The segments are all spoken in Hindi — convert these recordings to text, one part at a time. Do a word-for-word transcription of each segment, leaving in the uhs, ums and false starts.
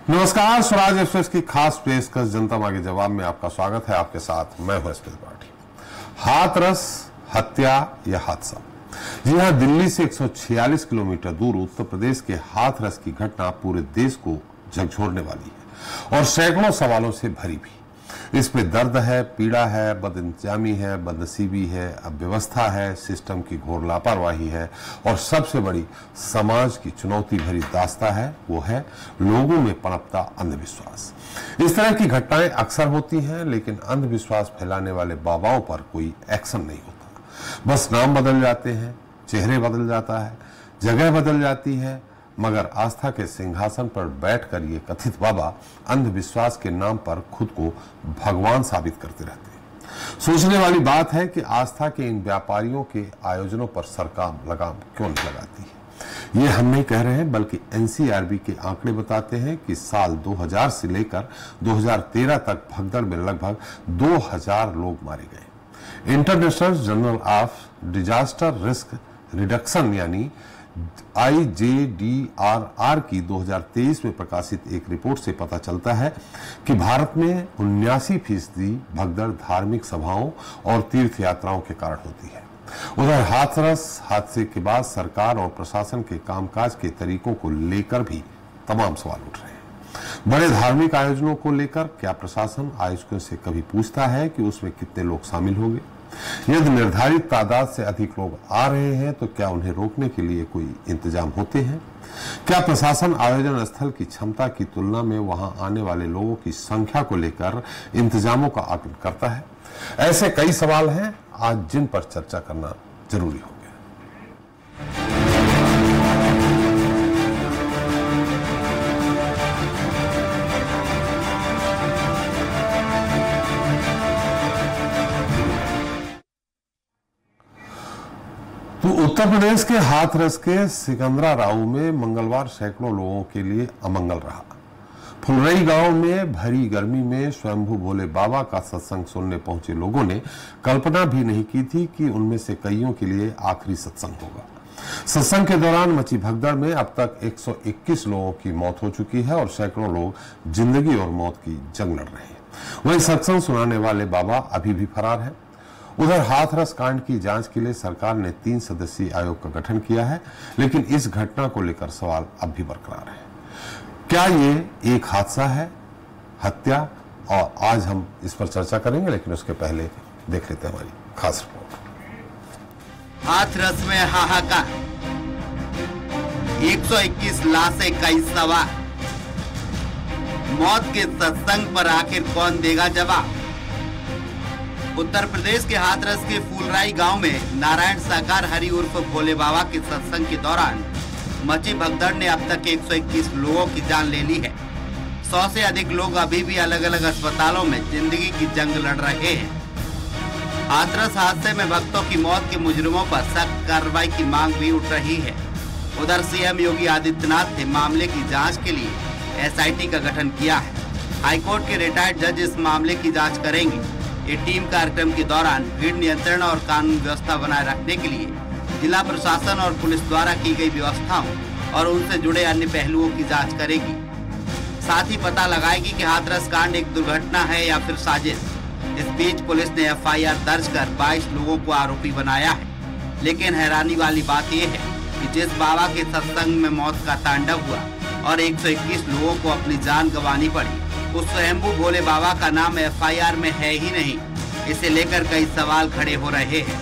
नमस्कार, स्वराज एक्सप्रेस की खास पेशकश जनता मांगे जवाब में आपका स्वागत है। आपके साथ मैं हूं एसपी त्रिपाठी। हाथरस हत्या या हादसा। जी हां, दिल्ली से एक सौ छियालीस किलोमीटर दूर उत्तर प्रदेश के हाथरस की घटना पूरे देश को झकझोरने वाली है और सैकड़ों सवालों से भरी भी। इसमें दर्द है, पीड़ा है, बदइंतजामी है, बदनसीबी है, अव्यवस्था है, सिस्टम की घोर लापरवाही है और सबसे बड़ी समाज की चुनौती भरी दास्तां है, वो है लोगों में पनपता अंधविश्वास। इस तरह की घटनाएं अक्सर होती हैं, लेकिन अंधविश्वास फैलाने वाले बाबाओं पर कोई एक्शन नहीं होता। बस नाम बदल जाते हैं, चेहरे बदल जाता है, जगह बदल जाती है, मगर आस्था के सिंहासन पर बैठकर ये कथित बाबा अंधविश्वास के नाम पर खुद को भगवान साबित करते रहते हैं। सोचने वाली बात है कि आस्था के इन व्यापारियों के आयोजनों पर सरकार लगाम क्यों नहीं लगाती है। ये हम नहीं कह रहे हैं, बल्कि एनसीआरबी के आंकड़े बताते हैं कि साल दो हज़ार से लेकर दो हज़ार तेरह तक भगदड़ में लगभग दो हज़ार लोग मारे गए। International journal of disaster risk reduction यानी I J D R R की दो हज़ार तेईस में प्रकाशित एक रिपोर्ट से पता चलता है कि भारत में उन्यासी फीसदी भगदड़ धार्मिक सभाओं और तीर्थ यात्राओं के कारण होती है। उधर हाथरस हादसे के बाद सरकार और प्रशासन के कामकाज के तरीकों को लेकर भी तमाम सवाल उठ रहे हैं। बड़े धार्मिक आयोजनों को लेकर क्या प्रशासन आयोजकों से कभी पूछता है कि उसमें कितने लोग शामिल होंगे? यदि निर्धारित तादाद से अधिक लोग आ रहे हैं तो क्या उन्हें रोकने के लिए कोई इंतजाम होते हैं? क्या प्रशासन आयोजन स्थल की क्षमता की तुलना में वहां आने वाले लोगों की संख्या को लेकर इंतजामों का आकलन करता है? ऐसे कई सवाल हैं आज जिन पर चर्चा करना जरूरी हो गया। तो उत्तर प्रदेश के हाथरस के सिकंदरा राऊ में मंगलवार सैकड़ों लोगों के लिए अमंगल रहा। फुलरई गांव में भरी गर्मी में स्वयंभू भोले बाबा का सत्संग सुनने पहुंचे लोगों ने कल्पना भी नहीं की थी कि उनमें से कईयों के लिए आखिरी सत्संग होगा। सत्संग के दौरान मची भगदड़ में अब तक एक सौ इक्कीस लोगों की मौत हो चुकी है और सैकड़ों लोग जिंदगी और मौत की जंग लड़ रहे हैं। वहीं सत्संग सुनाने वाले बाबा अभी भी फरार है। उधर हाथरस कांड की जांच के लिए सरकार ने तीन सदस्यीय आयोग का गठन किया है, लेकिन इस घटना को लेकर सवाल अब भी बरकरार है। क्या ये एक हादसा है, हत्या? और आज हम इस पर चर्चा करेंगे, लेकिन उसके पहले देख लेते हैं हमारी खास रिपोर्ट। हाथरस में हाहाकार, एक सौ इक्कीस लाशें, कई सवार। मौत के सत्संग पर आखिर कौन देगा जवाब? उत्तर प्रदेश के हाथरस के फुलराई गांव में नारायण साकार हरि उर्फ भोले बाबा के सत्संग के दौरान मची भगदड़ ने अब तक एक सौ इक्कीस लोगों की जान ले ली है। सौ से अधिक लोग अभी भी अलग अलग अस्पतालों में जिंदगी की जंग लड़ रहे हैं। हाथरस हादसे में भक्तों की मौत के मुजरिमों पर सख्त कार्रवाई की मांग भी उठ रही है। उधर सीएम योगी आदित्यनाथ ने मामले की जाँच के लिए एस आई टी का गठन किया है। हाईकोर्ट के रिटायर्ड जज इस मामले की जाँच करेंगे। ये टीम कार्यक्रम के दौरान भीड़ नियंत्रण और कानून व्यवस्था बनाए रखने के लिए जिला प्रशासन और पुलिस द्वारा की गई व्यवस्थाओं और उनसे जुड़े अन्य पहलुओं की जांच करेगी। साथ ही पता लगाएगी कि हाथरस कांड एक दुर्घटना है या फिर साजिश। इस बीच पुलिस ने एफ आई आर दर्ज कर बाईस लोगों को आरोपी बनाया है। लेकिन हैरानी वाली बात यह है कि जिस बाबा के सत्संग में मौत का तांडव हुआ और एक सौ इक्कीस लोगों को अपनी जान गंवानी पड़ी, उस स्वयंभू भोले बाबा का नाम एफ आई आर में है ही नहीं। इसे लेकर कई सवाल खड़े हो रहे हैं।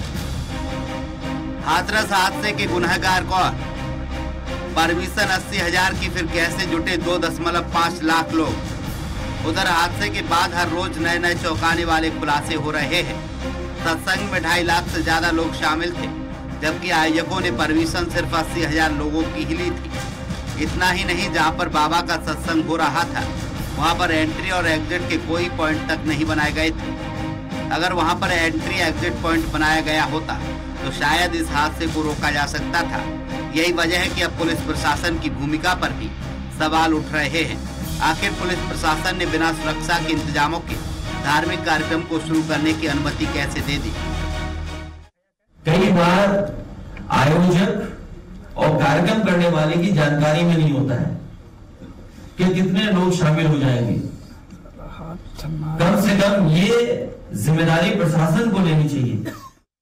हाथरस हादसे के गुनहगार कौन? परमिशन अस्सी हजार की फिर कैसे जुटे दो दशमलव पाँच लाख लोग? उधर हादसे के बाद हर रोज नए नए चौंकाने वाले खुलासे हो रहे हैं। सत्संग में ढाई लाख से ज्यादा लोग शामिल थे, जबकि आयोजकों ने परमिशन सिर्फ अस्सी हजार लोगों की ही ली थी। इतना ही नहीं, जहां पर बाबा का सत्संग हो रहा था वहां पर एंट्री और एग्जिट के कोई पॉइंट तक नहीं बनाए गए थे। अगर वहां पर एंट्री एग्जिट पॉइंट बनाया गया होता तो शायद इस हादसे को रोका जा सकता था। यही वजह है कि अब पुलिस प्रशासन की भूमिका पर भी सवाल उठ रहे हैं। आखिर पुलिस प्रशासन ने बिना सुरक्षा के इंतजामों के धार्मिक कार्यक्रम को शुरू करने की अनुमति कैसे दे दी? कई बार आयोजक और कार्यक्रम करने वाले की जानकारी में नहीं होता है। कि कितने लोग शामिल हो जाएंगे। कम से कम ये जिम्मेदारी प्रशासन को लेनी चाहिए।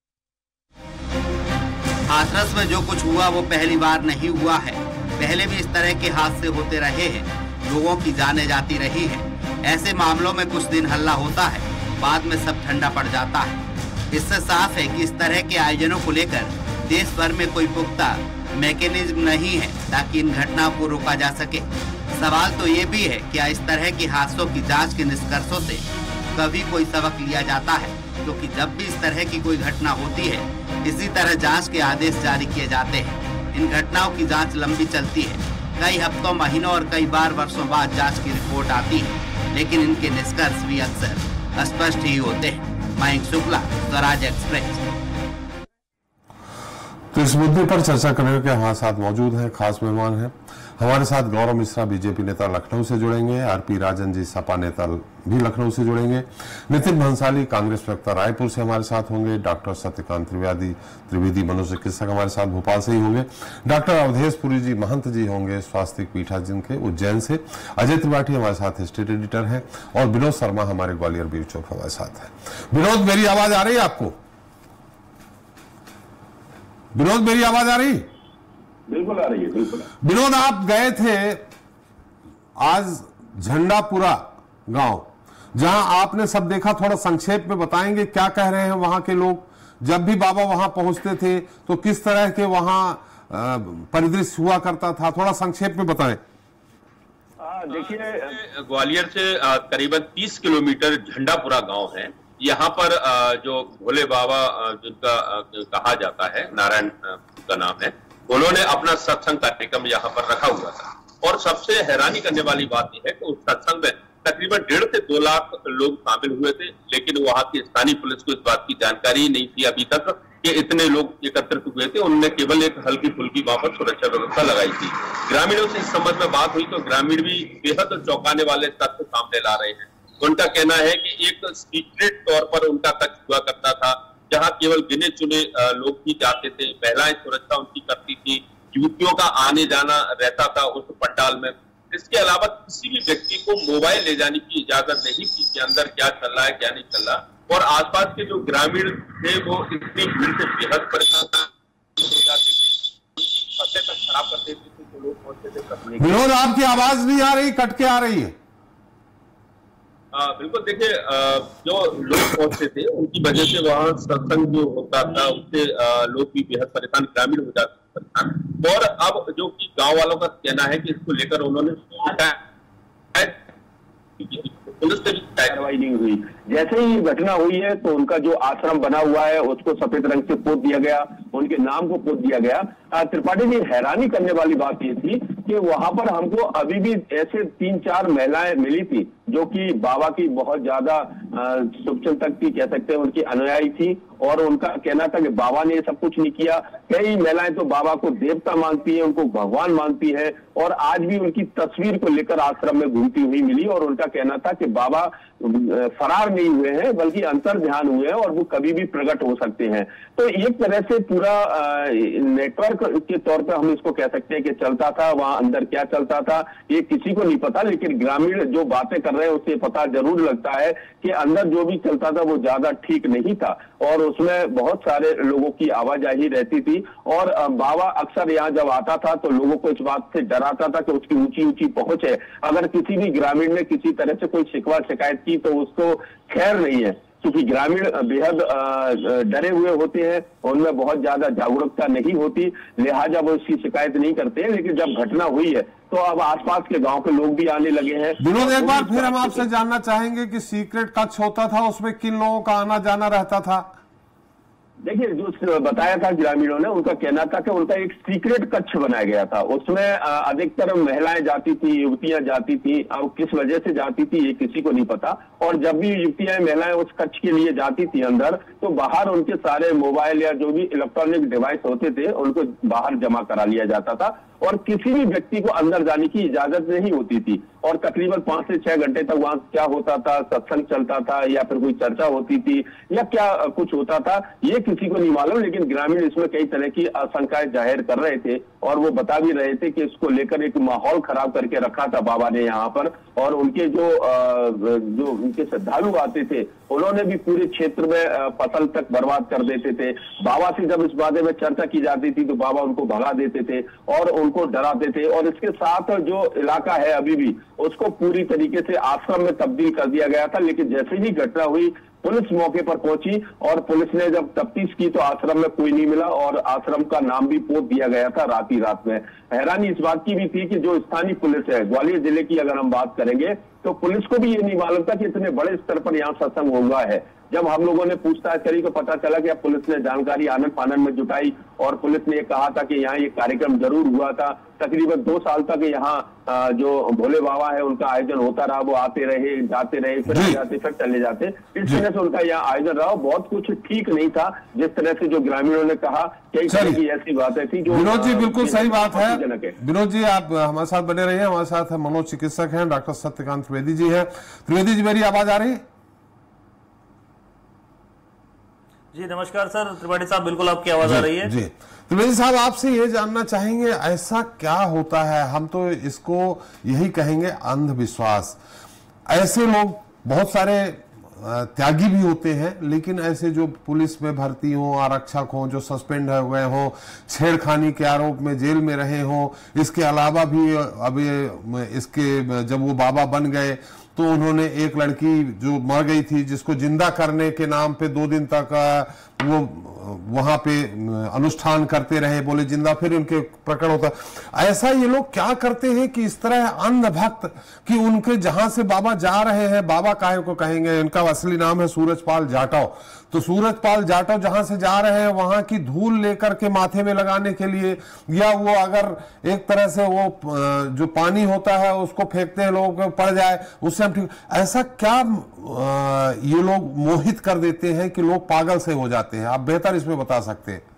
हाथरस में जो कुछ हुआ वो पहली बार नहीं हुआ है, पहले भी इस तरह के हादसे होते रहे हैं, लोगों की जानें जाती रही है। ऐसे मामलों में कुछ दिन हल्ला होता है, बाद में सब ठंडा पड़ जाता है। इससे साफ है कि इस तरह के आयोजनों को लेकर देश भर में कोई पुख्ता मैकेनिज्म नहीं है ताकि इन घटनाओं को रोका जा सके। सवाल तो ये भी है क्या इस तरह के हादसों की जांच के निष्कर्षों से कभी कोई सबक लिया जाता है, क्योंकि तो जब भी इस तरह की कोई घटना होती है इसी तरह जांच के आदेश जारी किए जाते हैं। इन घटनाओं की जांच लंबी चलती है, कई हफ्तों, महीनों और कई बार वर्षों बाद जांच की रिपोर्ट आती है, लेकिन इनके निष्कर्ष भी अक्सर स्पष्ट ही होते हैं। मयंक शुक्ला, स्वराज एक्सप्रेस। तो इस मुद्दे पर चर्चा करने के हमारे साथ मौजूद हैं खास मेहमान हैं। हमारे साथ गौरव मिश्रा बीजेपी नेता लखनऊ से जुड़ेंगे, आरपी राजन जी सपा नेता भी लखनऊ से जुड़ेंगे, नितिन भंसाली कांग्रेस प्रवक्ता रायपुर से हमारे साथ होंगे, डॉक्टर सत्यकांत त्रिवेदी त्रिवेदी मनोचिकित्सक हमारे साथ भोपाल से ही होंगे, डॉक्टर अवधेश पुरी जी महंत जी होंगे स्वास्तिक पीठासीन के उज्जैन से, अजय त्रिपाठी हमारे साथ स्टेट एडिटर हैं और विनोद शर्मा हमारे ग्वालियर ब्यूरो चौक हमारे साथ है। विनोद, मेरी आवाज आ रही है आपको? विनोद, मेरी आवाज आ रही? बिल्कुल आ रही है, बिल्कुल। विनोद, आप गए थे आज झंडापुरा गांव, जहां आपने सब देखा, थोड़ा संक्षेप में बताएंगे क्या कह रहे हैं वहां के लोग? जब भी बाबा वहां पहुंचते थे तो किस तरह के वहां परिदृश्य हुआ करता था, थोड़ा संक्षेप में बताएं। देखिए, ग्वालियर से करीबन तीस किलोमीटर झंडापुरा गांव है। यहाँ पर जो भोले बाबा जिनका कहा जाता है, नारायण का नाम है, उन्होंने अपना सत्संग कार्यक्रम यहाँ पर रखा हुआ था। और सबसे हैरानी करने वाली बात यह है कि उस सत्संग में तकरीबन डेढ़ से दो लाख लोग शामिल हुए थे, लेकिन वहां की स्थानीय पुलिस को इस बात की जानकारी नहीं थी अभी तक कि इतने लोग एकत्रित हुए थे। उन्होंने केवल एक हल्की फुल्की वहां पर सुरक्षा व्यवस्था लगाई थी। ग्रामीणों से इस संबंध में बात हुई तो ग्रामीण भी बेहद चौंकाने वाले तथ्य सामने ला रहे हैं। उनका कहना है कि एक सीक्रेट तौर पर उनका कक्ष हुआ करता था, जहां केवल गिने चुने लोग ही जाते थे, महिलाएं सुरक्षा उनकी करती थी, युवतियों का आने जाना रहता था उस पंडाल में। इसके अलावा किसी भी व्यक्ति को मोबाइल ले जाने की इजाजत नहीं थी कि अंदर क्या चल रहा है क्या नहीं चल रहा। और आसपास के जो ग्रामीण थे वो इतनी भीड़ से बेहद परेशान जाते थे, फतेह तक खराब कर देते थे तो लोग पहुंचते थे। विनोद, आपकी आवाज नहीं आ रही, कट के आ रही है। आ, बिल्कुल, देखिए, जो लोग पहुंचते थे उनकी वजह से वहां सत्संग जो होता था उससे लोग भी बेहद परेशान, ग्रामीण हो जाते परेशान। और अब जो कि गांव वालों का कहना है कि इसको लेकर उन्होंने पुलिस से भी कार्रवाई नहीं हुई। जैसे ही घटना हुई है तो उनका जो आश्रम बना हुआ है उसको सफेद रंग से पोत दिया गया, उनके नाम को पोत दिया गया। त्रिपाठी जी, हैरानी करने वाली बात ये थी कि वहां पर हमको अभी भी ऐसे तीन चार महिलाएं मिली थी जो कि बाबा की बहुत ज्यादा शुभचिंतक थी, कह सकते हैं उनकी अनुयायी थी, और उनका कहना था कि बाबा ने ये सब कुछ नहीं किया। कई महिलाएं तो बाबा को देवता मानती है, उनको भगवान मानती है, और आज भी उनकी तस्वीर को लेकर आश्रम में घूमती हुई मिली। और उनका कहना था कि बाबा फरार नहीं हुए हैं बल्कि अंतर ध्यान हुए हैं और वो कभी भी प्रकट हो सकते हैं। तो एक तरह से पूरा नेटवर्क के तौर पर हम इसको कह सकते हैं कि चलता था। वहां अंदर क्या चलता था ये किसी को नहीं पता, लेकिन ग्रामीण जो बातें कर रहे हैं उससे पता जरूर लगता है कि अंदर जो भी चलता था वो ज्यादा ठीक नहीं था और उसमें बहुत सारे लोगों की आवाजाही रहती थी। और बाबा अक्सर यहाँ जब आता था तो लोगों को इस बात से डराता था कि उसकी ऊंची ऊंची पहुंच है, अगर किसी भी ग्रामीण ने किसी तरह से कोई शिकवा शिकायत की तो उसको खैर नहीं है, क्योंकि ग्रामीण बेहद डरे हुए होते हैं, उनमें बहुत ज्यादा जागरूकता नहीं होती, लिहाजा वो इसकी शिकायत नहीं करते हैं। लेकिन जब घटना हुई है तो अब आसपास के गांव के लोग भी आने लगे हैं। विनोद, एक बार फिर हम आपसे जानना चाहेंगे कि सीक्रेट कक्ष होता था, उसमें किन लोगों का आना जाना रहता था? देखिए, जो बताया था ग्रामीणों ने, उनका कहना था कि उनका एक सीक्रेट कक्ष बनाया गया था, उसमें अधिकतर महिलाएं जाती थी, युवतियां जाती थी। अब किस वजह से जाती थी ये किसी को नहीं पता। और जब भी युवतियां महिलाएं उस कक्ष के लिए जाती थी अंदर, तो बाहर उनके सारे मोबाइल या जो भी इलेक्ट्रॉनिक डिवाइस होते थे उनको बाहर जमा करा लिया जाता था और किसी भी व्यक्ति को अंदर जाने की इजाजत नहीं होती थी। और तकरीबन पांच से छह घंटे तक वहां क्या होता था, सत्संग चलता था या फिर कोई चर्चा होती थी या क्या कुछ होता था, ये किसी को नहीं मालूम। लेकिन ग्रामीण इसमें कई तरह की आशंकाएं जाहिर कर रहे थे और वो बता भी रहे थे कि इसको लेकर एक माहौल खराब करके रखा था बाबा ने यहाँ पर। और उनके जो जो उनके श्रद्धालु आते थे उन्होंने भी पूरे क्षेत्र में फसल तक बर्बाद कर देते थे। बाबा से जब इस बारे में चर्चा की जाती थी तो बाबा उनको भगा देते थे और उनको डराते थे। और इसके साथ जो इलाका है अभी भी उसको पूरी तरीके से आश्रम में तब्दील कर दिया गया था। लेकिन जैसे ही घटना हुई पुलिस मौके पर पहुंची और पुलिस ने जब तफ्तीश की तो आश्रम में कोई नहीं मिला और आश्रम का नाम भी पोत दिया गया था रात ही रात में। हैरानी इस बात की भी थी कि जो स्थानीय पुलिस है ग्वालियर जिले की अगर हम बात करेंगे तो पुलिस को भी ये नहीं मालूम था कि इतने बड़े स्तर पर यहाँ सत्संग हुआ है। जब हम लोगों ने पूछताछ करी तो पता चला कि अब पुलिस ने जानकारी आनन फानन में जुटाई और पुलिस ने कहा था कि यहाँ ये कार्यक्रम जरूर हुआ था। तकरीबन दो साल तक यहाँ जो भोले बाबा है उनका आयोजन होता रहा, वो आते रहे जाते रहे फिर जाते फिर चले जाते, इस तरह से उनका यहाँ आयोजन रहा। बहुत कुछ ठीक नहीं था जिस तरह से जो ग्रामीणों ने कहा। कई तरह की ऐसी बातें थी जो विनोद जी बिल्कुल सही बात है। विनोद जी आप हमारे साथ बने रहिए, हमारे साथ मनोचिकित्सक हैं डॉक्टर सत्यकांत त्रिवेदी जी है। त्रिवेदी जी मेरी आवाज आ रही है? जी नमस्कार सर, त्रिपाठी साहब बिल्कुल आपकी आवाज आ रही है। जी त्रिवेदी साहब आपसे ये जानना चाहेंगे ऐसा क्या होता है, हम तो इसको यही कहेंगे अंधविश्वास। ऐसे लोग बहुत सारे त्यागी भी होते हैं लेकिन ऐसे जो पुलिस में भर्ती हो, आरक्षक हो, जो सस्पेंड हुए हो, छेड़खानी के आरोप में जेल में रहे हो, इसके अलावा भी अभी इसके जब वो बाबा बन गए तो उन्होंने एक लड़की जो मर गई थी जिसको जिंदा करने के नाम पे दो दिन तक वो वहां पे अनुष्ठान करते रहे, बोले जिंदा, फिर उनके प्रकट होता। ऐसा ये लोग क्या करते हैं कि इस तरह अंध भक्त कि उनके जहां से बाबा जा रहे हैं, बाबा काहे को कहेंगे, इनका असली नाम है सूरजपाल जाटव, तो सूरजपाल जाटव जहां से जा रहे हैं वहां की धूल लेकर के माथे में लगाने के लिए, या वो अगर एक तरह से वो जो पानी होता है उसको फेंकते हैं लोग पड़ जाए उससे हम ठीक, ऐसा क्या ये लोग मोहित कर देते हैं कि लोग पागल से हो जाते हैं? आप बेहतर इसमें बता सकते हैं।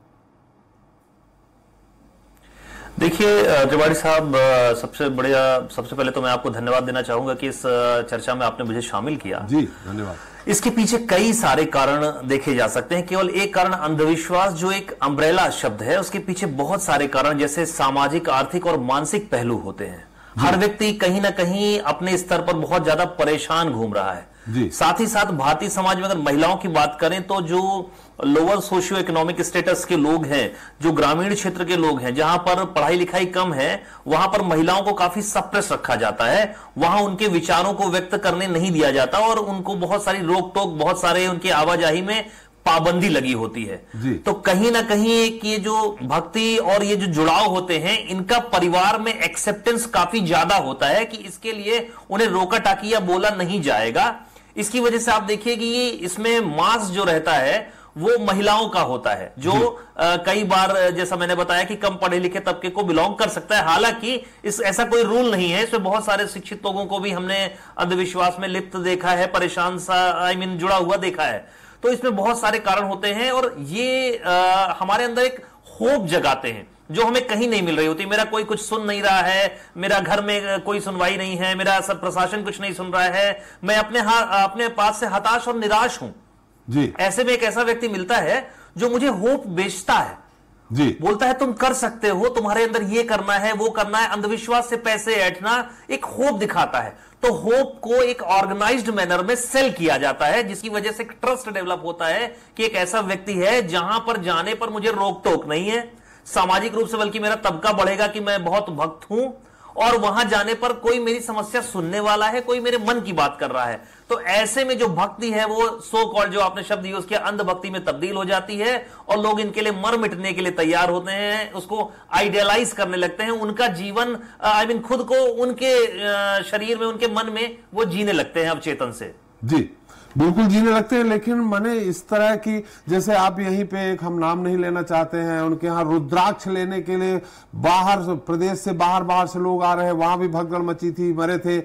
देखिए त्रिपाठी साहब, सबसे बढ़िया सबसे पहले तो मैं आपको धन्यवाद देना चाहूंगा कि इस चर्चा में आपने मुझे शामिल किया। जी धन्यवाद। इसके पीछे कई सारे कारण देखे जा सकते हैं। केवल एक कारण अंधविश्वास जो एक अम्ब्रेला शब्द है, उसके पीछे बहुत सारे कारण जैसे सामाजिक, आर्थिक और मानसिक पहलू होते हैं। हर व्यक्ति कहीं ना कहीं अपने स्तर पर बहुत ज्यादा परेशान घूम रहा है। जी। साथ ही साथ भारतीय समाज में अगर महिलाओं की बात करें तो जो लोअर सोशियो इकोनॉमिक स्टेटस के लोग हैं, जो ग्रामीण क्षेत्र के लोग हैं, जहां पर पढ़ाई लिखाई कम है, वहां पर महिलाओं को काफी सप्रेस रखा जाता है। वहां उनके विचारों को व्यक्त करने नहीं दिया जाता और उनको बहुत सारी रोक टोक, बहुत सारे उनकी आवाजाही में पाबंदी लगी होती है। तो कहीं ना कहीं एक ये जो भक्ति और ये जो जुड़ाव होते हैं, इनका परिवार में एक्सेप्टेंस काफी ज्यादा होता है कि इसके लिए उन्हें रोका टाकी या बोला नहीं जाएगा। इसकी वजह से आप देखिए कि ये इसमें मास जो रहता है वो महिलाओं का होता है, जो आ, कई बार जैसा मैंने बताया कि कम पढ़े लिखे तबके को बिलोंग कर सकता है। हालांकि इस ऐसा कोई रूल नहीं है, इसमें बहुत सारे शिक्षित लोगों को भी हमने अंधविश्वास में लिप्त देखा है, परेशान सा आई मीन जुड़ा हुआ देखा है। तो इसमें बहुत सारे कारण होते हैं और ये आ, हमारे अंदर एक होप जगाते हैं जो हमें कहीं नहीं मिल रही होती। मेरा कोई कुछ सुन नहीं रहा है, मेरा घर में कोई सुनवाई नहीं है, मेरा सब प्रशासन कुछ नहीं सुन रहा है, मैं अपने अपने पास से हताश और निराश हूं जी। ऐसे में एक ऐसा व्यक्ति मिलता है जो मुझे होप बेचता है जी, बोलता है तुम कर सकते हो, तुम्हारे अंदर ये करना है वो करना है। अंधविश्वास से पैसे ऐंठना एक होप दिखाता है, तो होप को एक ऑर्गेनाइज्ड मैनर में सेल किया जाता है, जिसकी वजह से ट्रस्ट डेवलप होता है कि एक ऐसा व्यक्ति है जहां पर जाने पर मुझे रोक टोक नहीं है, सामाजिक रूप से बल्कि मेरा तबका बढ़ेगा कि मैं बहुत भक्त हूं और वहां जाने पर कोई मेरी समस्या सुनने वाला है, कोई मेरे मन की बात कर रहा है। तो ऐसे में जो भक्ति है वो सो कॉल्ड जो आपने शब्द यूज किया अंध भक्ति में तब्दील हो जाती है और लोग इनके लिए मर मिटने के लिए तैयार होते हैं, उसको आइडियलाइज करने लगते हैं। उनका जीवन आई मीन खुद को उनके शरीर में, उनके मन में वो जीने लगते हैं अवचेतन से। जी बिल्कुल जीने लगते हैं। लेकिन मैंने इस तरह की, जैसे आप यहीं पे एक हम नाम नहीं लेना चाहते हैं, उनके यहाँ रुद्राक्ष लेने के लिए बाहर प्रदेश से बाहर बाहर से लोग आ रहे हैं, वहां भी भगदड़ मची थी, मरे थे।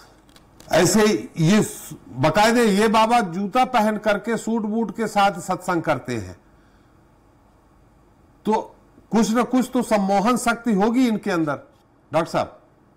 ऐसे ये बकायदे ये बाबा जूता पहन करके सूट बूट के साथ सत्संग करते हैं। तो कुछ ना कुछ तो सम्मोहन शक्ति होगी इनके अंदर डॉक्टर साहब।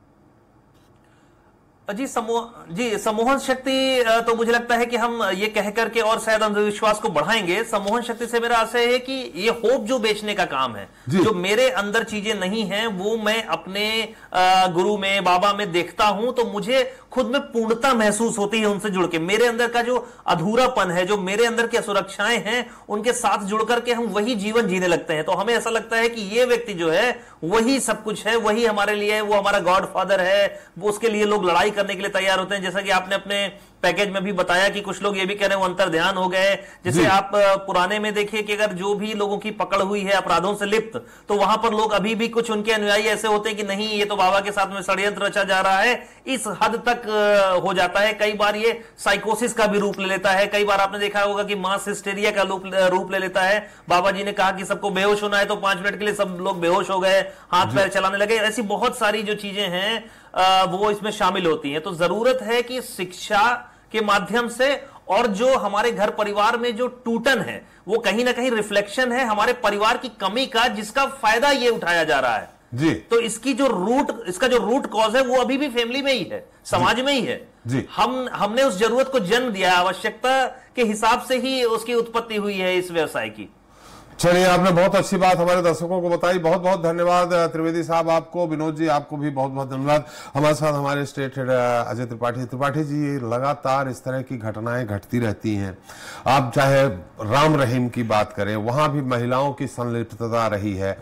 जी समूह जी सम्मोहन शक्ति तो मुझे लगता है कि हम ये कह करके और शायद अंधविश्वास को बढ़ाएंगे। सम्मोहन शक्ति से मेरा आशय है कि ये होप जो बेचने का काम है, जो मेरे अंदर चीजें नहीं हैं वो मैं अपने गुरु में, बाबा में देखता हूं तो मुझे खुद में पूर्णता महसूस होती है उनसे जुड़ के। मेरे अंदर का जो अधूरापन है, जो मेरे अंदर की असुरक्षाएं हैं, उनके साथ जुड़ करके हम वही जीवन जीने लगते हैं। तो हमें ऐसा लगता है कि ये व्यक्ति जो है वही सब कुछ है, वही हमारे लिए, वो हमारा गॉड फादर है, वो उसके लिए लोग लड़ाई करने के लिए तैयार होते हैं। जैसा कि आपने अपने पैकेज में भी बताया कि कुछ लोग ये भी कह रहे हैं वो अंतर ध्यान हो गए। जैसे आप पुराने में देखिए कि अगर जो भी लोगों की पकड़ हुई है अपराधों से लिप्त, तो वहां पर लोग अभी भी कुछ उनके अनुयायी ऐसे होते हैं कि नहीं ये तो बाबा के साथ में षड्यंत्र रचा जा रहा है। इस हद तक हो जाता है। कई बार ये साइकोसिस का भी रूप ले लेता है। कई बार आपने देखा होगा कि मास हिस्टेरिया का रूप ले लेता है। बाबा जी ने कहा कि सबको बेहोश होना है तो पांच मिनट के लिए सब लोग बेहोश हो गए, हाथ पैर चलाने लगे। ऐसी बहुत सारी जो चीजें हैं वो इसमें शामिल होती हैं। तो जरूरत है कि शिक्षा के माध्यम से और जो हमारे घर परिवार में जो टूटन है वो कहीं ना कहीं रिफ्लेक्शन है हमारे परिवार की कमी का, जिसका फायदा ये उठाया जा रहा है जी। तो इसकी जो रूट इसका जो रूट कॉज है वो अभी भी फैमिली में ही है, समाज में ही है जी। हम हमने उस जरूरत को जन्म दिया, आवश्यकता के हिसाब से ही उसकी उत्पत्ति हुई है इस व्यवसाय की। चलिए, आपने बहुत अच्छी बात हमारे दर्शकों को बताई। बहुत बहुत धन्यवाद त्रिवेदी साहब आपको। विनोद जी आपको भी बहुत बहुत धन्यवाद। हमारे साथ हमारे स्टेट हेड अजय त्रिपाठी त्रिपाठी जी, लगातार इस तरह की घटनाएं घटती रहती हैं। आप चाहे राम रहीम की बात करें, वहां भी महिलाओं की संलिप्तता रही है।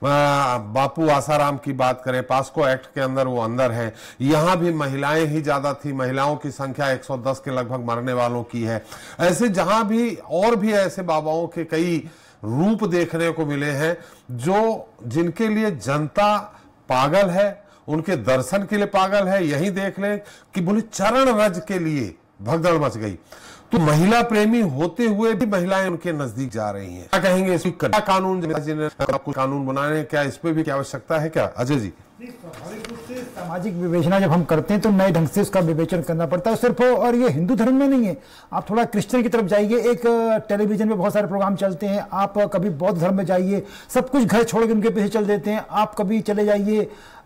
बापू आसाराम की बात करें, पास्को एक्ट के अंदर वो अंदर हैं, यहां भी महिलाएं ही ज्यादा थी। महिलाओं की संख्या एक सौ दस के लगभग मरने वालों की है। ऐसे जहां भी और भी ऐसे बाबाओं के कई रूप देखने को मिले हैं जो जिनके लिए जनता पागल है, उनके दर्शन के लिए पागल है। यही देख लें कि बोले चरण रज के लिए भगदड़ मच गई, तो महिला प्रेमी होते हुए भी महिलाएं उनके नजदीक जा रही हैं। क्या कहेंगे इसकी क्या कानून कानून बनाने, क्या इस पे भी क्या आवश्यकता है क्या अजय जी? स्वाभाविक रूप से सामाजिक विवेचना जब हम करते हैं तो नए ढंग से उसका विवेचन करना पड़ता है सिर्फ। और ये हिंदू धर्म में नहीं है, आप थोड़ा क्रिश्चियन की तरफ जाइए, एक टेलीविजन में बहुत सारे प्रोग्राम चलते हैं। आप कभी बौद्ध धर्म में जाइए, सब कुछ घर छोड़ के उनके पीछे चल देते हैं। आप कभी चले जाइए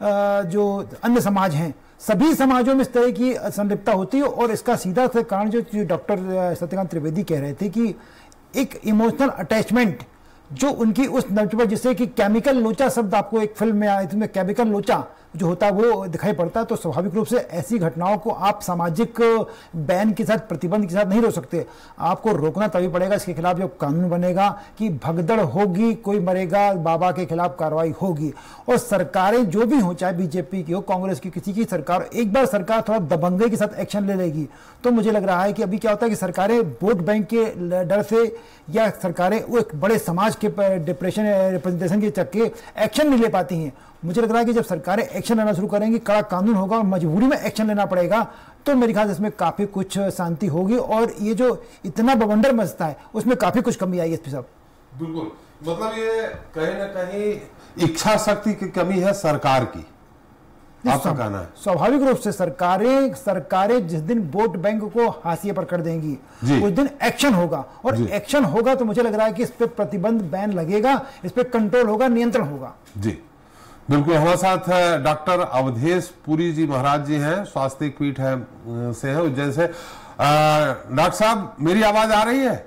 जो अन्य समाज हैं, सभी समाजों में इस तरह की संलिप्तता होती है। और इसका सीधा सा कारण जो डॉक्टर सत्यकांत त्रिवेदी कह रहे थे कि एक इमोशनल अटैचमेंट जो उनकी उस नब्ज पर, जिससे कि केमिकल लोचा शब्द आपको एक फिल्म में आया थी, केमिकल लोचा जो होता है वो दिखाई पड़ता है। तो स्वाभाविक रूप से ऐसी घटनाओं को आप सामाजिक बैन के साथ, प्रतिबंध के साथ नहीं रोक सकते। आपको रोकना तभी पड़ेगा, इसके खिलाफ जब कानून बनेगा कि भगदड़ होगी, कोई मरेगा, बाबा के खिलाफ कार्रवाई होगी। और सरकारें जो भी हो, चाहे बीजेपी की हो, कांग्रेस की, किसी की सरकार, एक बार सरकार थोड़ा दबंगई के साथ एक्शन ले लेगी तो मुझे लग रहा है कि अभी क्या होता है कि सरकारें वोट बैंक के डर से या सरकारें वो एक बड़े समाज के डिप्रेशन रिप्रेजेंटेशन के चक्के एक्शन नहीं ले पाती हैं। मुझे लग रहा है कि जब सरकारें एक्शन लेना शुरू करेंगी, कड़ा कानून होगा और मजबूरी में एक्शन लेना पड़ेगा, तो मेरे ख्याल से इसमें काफी कुछ शांति होगी। और ये जो इतना बवंडर मचता है उसमें काफी कुछ कमी आई है एसपी साहब। बिल्कुल, मतलब ये कहीं ना कहीं इच्छा शक्ति की कमी है सरकार की, आपका कहना है? स्वाभाविक रूप से सरकारें सरकारें जिस दिन वोट बैंक को हाशिए पर कर देंगी उस दिन एक्शन होगा। और एक्शन होगा तो मुझे लग रहा है कि इस पे प्रतिबंध, बैन लगेगा, इस पे कंट्रोल होगा, नियंत्रण होगा। जी बिल्कुल। हमारे साथ डॉक्टर अवधेश पुरी जी महाराज जी हैं, स्वास्थ्य पीठ है से है उज्जैन से। डॉक्टर साहब, मेरी आवाज आ रही है?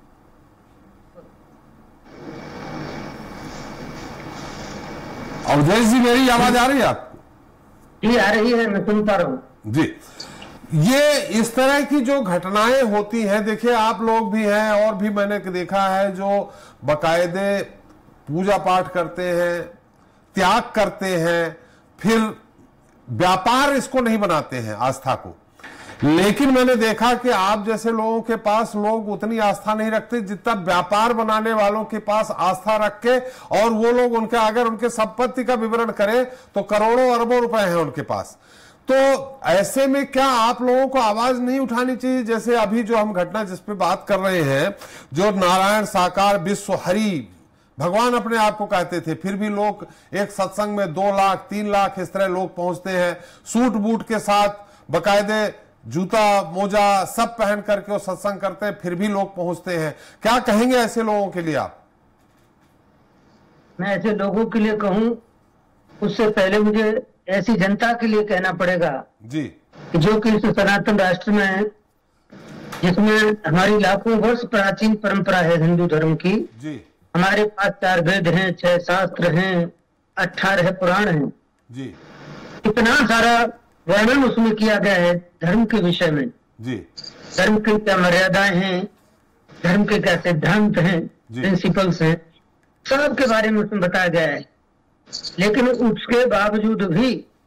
अवधेश जी, मेरी आवाज आ रही है आपको? जी आ रही है, मैं सुनता रहूं जी। ये इस तरह की जो घटनाएं होती हैं, देखिए आप लोग भी हैं और भी मैंने देखा है जो बाकायदे पूजा पाठ करते हैं, त्याग करते हैं, फिर व्यापार इसको नहीं बनाते हैं आस्था को। लेकिन मैंने देखा कि आप जैसे लोगों के पास लोग उतनी आस्था नहीं रखते जितना व्यापार बनाने वालों के पास आस्था रख के, और वो लोग उनके अगर उनके संपत्ति का विवरण करें तो करोड़ों अरबों रुपए हैं उनके पास। तो ऐसे में क्या आप लोगों को आवाज नहीं उठानी चाहिए? जैसे अभी जो हम घटना जिस पे बात कर रहे हैं, जो नारायण साकार विश्व हरि भगवान अपने आप को कहते थे, फिर भी लोग एक सत्संग में दो लाख तीन लाख इस तरह लोग पहुंचते हैं, सूट बूट के साथ, बकायदे जूता मोजा सब पहन करके वो सत्संग करते हैं, फिर भी लोग पहुंचते हैं। क्या कहेंगे ऐसे लोगों के लिए आप? मैं ऐसे लोगों के लिए कहूं, उससे पहले मुझे ऐसी जनता के लिए कहना पड़ेगा जी कि जो कि इस सनातन राष्ट्र में है, जिसमें हमारी लाखों वर्ष प्राचीन परंपरा है हिंदू धर्म की। जी हमारे पास चार वेद हैं, छह शास्त्र हैं, अठारह पुराण हैं। जी इतना सारा वर्णन उसमें किया गया है धर्म के विषय में। जी धर्म की क्या मर्यादाएं हैं, धर्म के क्या सिद्धांत हैं, प्रिंसिपल्स हैं, सब के बारे में उसमें बताया गया है। लेकिन उसके बावजूद भी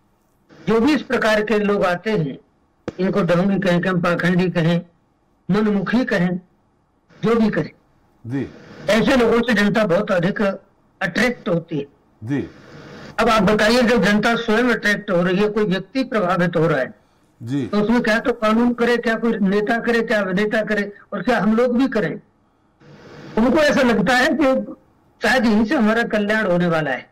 जो भी इस प्रकार के लोग आते हैं, इनको ढोंगी कहें, कहें पाखंडी कहें, मनमुखी कहें, जो भी कहें, जी ऐसे लोगों से जनता बहुत अधिक अट्रैक्ट होती है। जी अब आप बताइए, जब जनता स्वयं अट्रैक्ट हो रही है, कोई व्यक्ति प्रभावित हो रहा है, जी तो उसमें क्या तो कानून करे, क्या कोई नेता करे, क्या विनेता करे, और क्या हम लोग भी करें। उनको ऐसा लगता है कि शायद यहीं से हमारा कल्याण होने वाला है,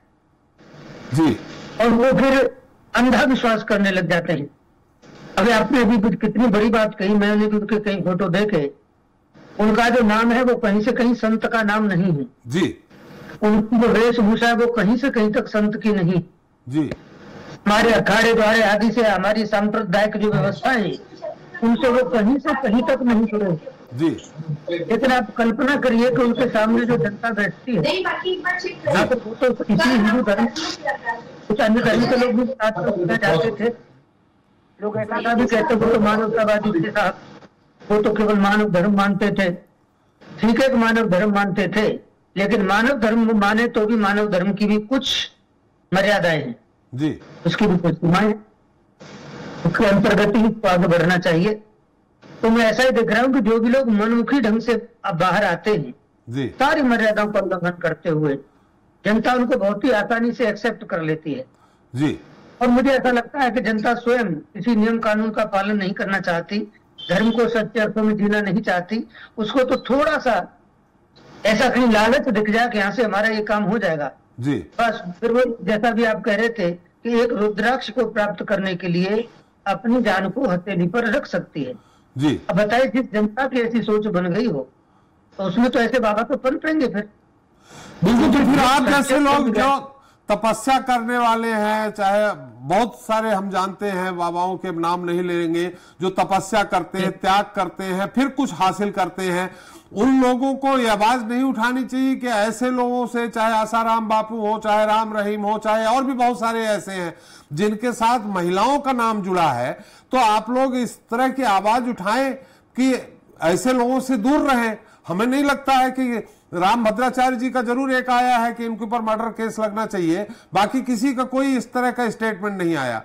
जी और वो फिर अंधा विश्वास करने लग जाते हैं। अभी आपने अभी कुछ कितनी बड़ी बात कही, मैंने भी उनके कई फोटो देखे, उनका जो नाम है वो कहीं से कहीं संत का नाम नहीं है जी उनकी जो वेशभूषा है वो कहीं से कहीं तक संत की नहीं। जी हमारे अखाड़े द्वारे आदि से हमारी सांप्रदायिक जो व्यवस्था है उनसे वो कहीं से कहीं तक नहीं जुड़े। जी लेकिन आप कल्पना करिए कि उनके सामने जो जनता बैठती है, यहाँ पे वो तो इसी हिंदू धर्म, कुछ अन्य धर्म के लोग भी साथ में जाते थे। लोग ऐसा भी कहते वो तो मानवतावादी थे साहब, वो तो केवल मानव धर्म मानते थे। ठीक है कि मानव धर्म मानते थे, लेकिन मानव धर्म माने तो भी मानव धर्म की भी कुछ मर्यादाएं हैं जी उसकी भी कुछ सीमाएं, उसके अंतर्गत ही तो आगे बढ़ना चाहिए। तो मैं ऐसा ही देख रहा हूँ कि जो भी लोग मनमुखी ढंग से अब बाहर आते हैं, जी सारी मर्यादाओं का उल्लंघन करते हुए, जनता उनको बहुत ही आसानी से एक्सेप्ट कर लेती है। जी और मुझे ऐसा लगता है कि जनता स्वयं किसी नियम कानून का पालन नहीं करना चाहती, धर्म को सच्चे अर्थों में जीना नहीं चाहती। उसको तो थोड़ा सा ऐसा कहीं लालच दिख जाए कि यहाँ से हमारा ये काम हो जाएगा, जी बस फिर वो जैसा भी आप कह रहे थे कि एक रुद्राक्ष को प्राप्त करने के लिए अपनी जान को हथेली पर रख सकती है। जी अब बताइए, जिस जनता की ऐसी सोच बन गई हो तो उसमें तो ऐसे बाबा तो पनपेंगे फिर। बिल्कुल। तो फिर आप जैसे लोग जो तपस्या करने वाले हैं, चाहे बहुत सारे हम जानते हैं, बाबाओं के नाम नहीं लेंगे, जो तपस्या करते हैं, त्याग करते हैं, फिर कुछ हासिल करते हैं, उन लोगों को ये आवाज नहीं उठानी चाहिए कि ऐसे लोगों से, चाहे आसाराम बापू हो, चाहे राम रहीम हो, चाहे और भी बहुत सारे ऐसे हैं जिनके साथ महिलाओं का नाम जुड़ा है, तो आप लोग इस तरह की आवाज उठाएं कि ऐसे लोगों से दूर रहें। हमें नहीं लगता है कि राम भद्राचार्य जी का जरूर एक आया है कि इनके ऊपर मर्डर केस लगना चाहिए, बाकी किसी का कोई इस तरह का स्टेटमेंट नहीं आया।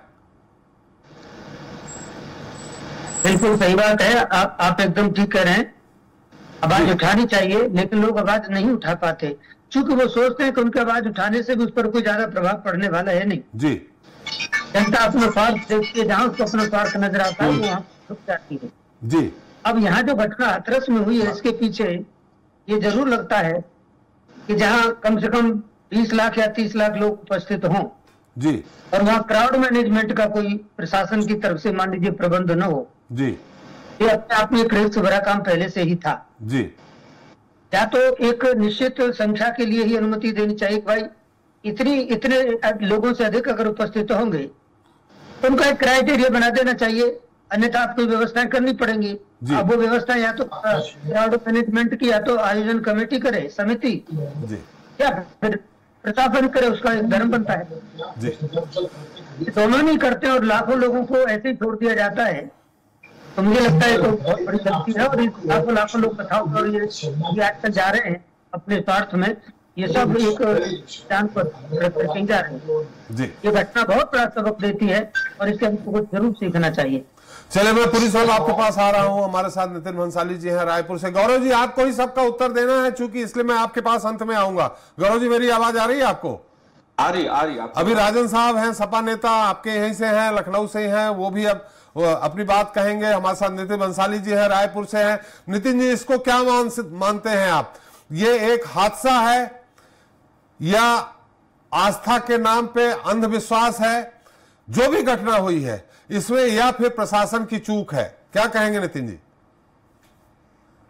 बिल्कुल सही बात है, आप आप एकदम ठीक कह रहे हैं। आवाज उठानी चाहिए, लेकिन लोग आवाज नहीं उठा पाते, क्योंकि वो सोचते हैं कि उनकी आवाज उठाने से भी उस पर कोई ज्यादा प्रभाव पड़ने वाला है नहीं। जी जनता अपना स्वार्थ देखती है, जहां उसको अपना स्वार्थ नजर आता है वहां रुक जाती है। जी अब यहाँ जो घटना हाथरस में हुई है, इसके पीछे ये जरूर लगता है कि जहां कम से कम बीस लाख या तीस लाख लोग उपस्थित हों जी और वहां क्राउड मैनेजमेंट का कोई प्रशासन की तरफ से मान लीजिए प्रबंध न हो, जी ये अपने आप में एक रिस्क भरा काम पहले से ही था। जी या तो एक निश्चित संख्या के लिए ही अनुमति देनी चाहिए, भाई इतनी इतने लोगों से अधिक अगर उपस्थित होंगे तो उनका एक क्राइटेरिया बना देना चाहिए, अन्यथा आपको व्यवस्थाएं करनी पड़ेंगी। अब वो व्यवस्था या तो क्राउड मैनेजमेंट की, या तो आयोजन कमेटी करे, समिति, जी या फिर प्रशासन करे, उसका एक धर्म बनता है। जी दोनों नहीं करते और लाखों लोगों को ऐसे ही छोड़ दिया जाता है, तो मुझे लगता है तो बहुत बड़ी गलती है। और लाखों लाखों लोग कथाओं पर ये आजकल जा रहे हैं अपने स्वार्थ में, ये सब एक जान पर करके जा रहे हैं। जी ये घटना बहुत बड़ा सबक देती है और इससे हमको कुछ जरूर सीखना चाहिए। चले, मैं पुलिस साहब आपके पास आ रहा हूं। हमारे साथ नितिन भंसाली जी हैं रायपुर से। गौरव जी, आपको ही सबका उत्तर देना है, चूंकि इसलिए मैं आपके पास अंत में आऊंगा। गौरव जी, मेरी आवाज आ रही है आपको? आ रही आ रही अभी राजन साहब हैं, सपा नेता, आपके यहीं से हैं, लखनऊ से हैं, वो भी अब अपनी बात कहेंगे। हमारे साथ नितिन भंसाली जी हैं, रायपुर से हैं। नितिन जी, इसको क्या मान मानते हैं आप? ये एक हादसा है या आस्था के नाम पे अंधविश्वास है? जो भी घटना हुई है इसमें, या फिर प्रशासन की चूक है? क्या कहेंगे नितिन जी?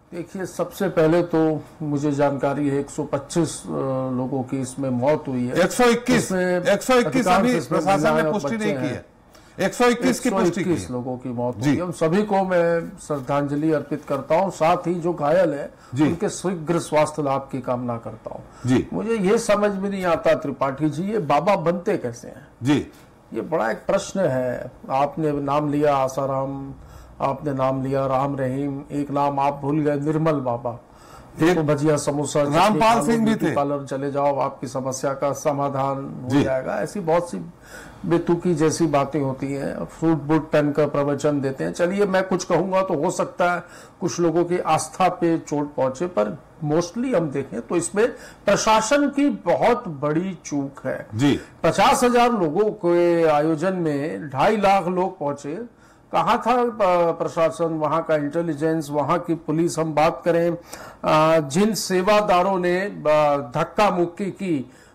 देखिए, सबसे पहले तो मुझे जानकारी है एक सौ पच्चीस लोगों की इसमें मौत हुई है। एक सौ इक्कीस एक सौ इक्कीस अभी प्रशासन ने पुष्टि नहीं की है। एक सौ इक्कीस की पुष्टि की है। लोगों की मौत हुई है। उन सभी को मैं श्रद्धांजलि अर्पित करता हूं, साथ ही जो घायल है उनके शीघ्र स्वास्थ्य लाभ की कामना करता हूं। जी, मुझे ये समझ में नहीं आता त्रिपाठी जी, ये बाबा बनते कैसे हैं? जी, ये बड़ा एक प्रश्न है। आपने नाम लिया आसाराम, आपने नाम लिया राम रहीम, एक नाम आप भूल गए, निर्मल बाबा। एक भजिया समोसा रामपाल सिंह भी थे। पार्लर चले जाओ, आपकी समस्या का समाधान हो जाएगा। ऐसी बहुत सी बेतुकी जैसी बातें होती हैं। फ्रूट बूट पहनकर प्रवचन देते हैं। चलिए, मैं कुछ कहूंगा तो हो सकता है कुछ लोगों की आस्था पे चोट पहुंचे, पर मोस्टली हम देखें तो इसमें प्रशासन की बहुत बड़ी चूक है। जी, पचास हजार लोगों के आयोजन में ढाई लाख लोग पहुंचे। कहाँ था प्रशासन, वहां का इंटेलिजेंस, वहां की पुलिस? हम बात करें जिन सेवादारों ने धक्का मुक्की की,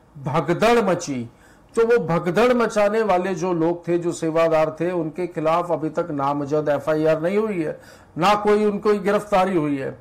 भगदड़ मची, तो वो भगदड़ मचाने वाले जो लोग थे, जो सेवादार थे, उनके खिलाफ अभी तक नामजद एफ आई आर नहीं हुई है, ना कोई उनको गिरफ्तारी हुई है।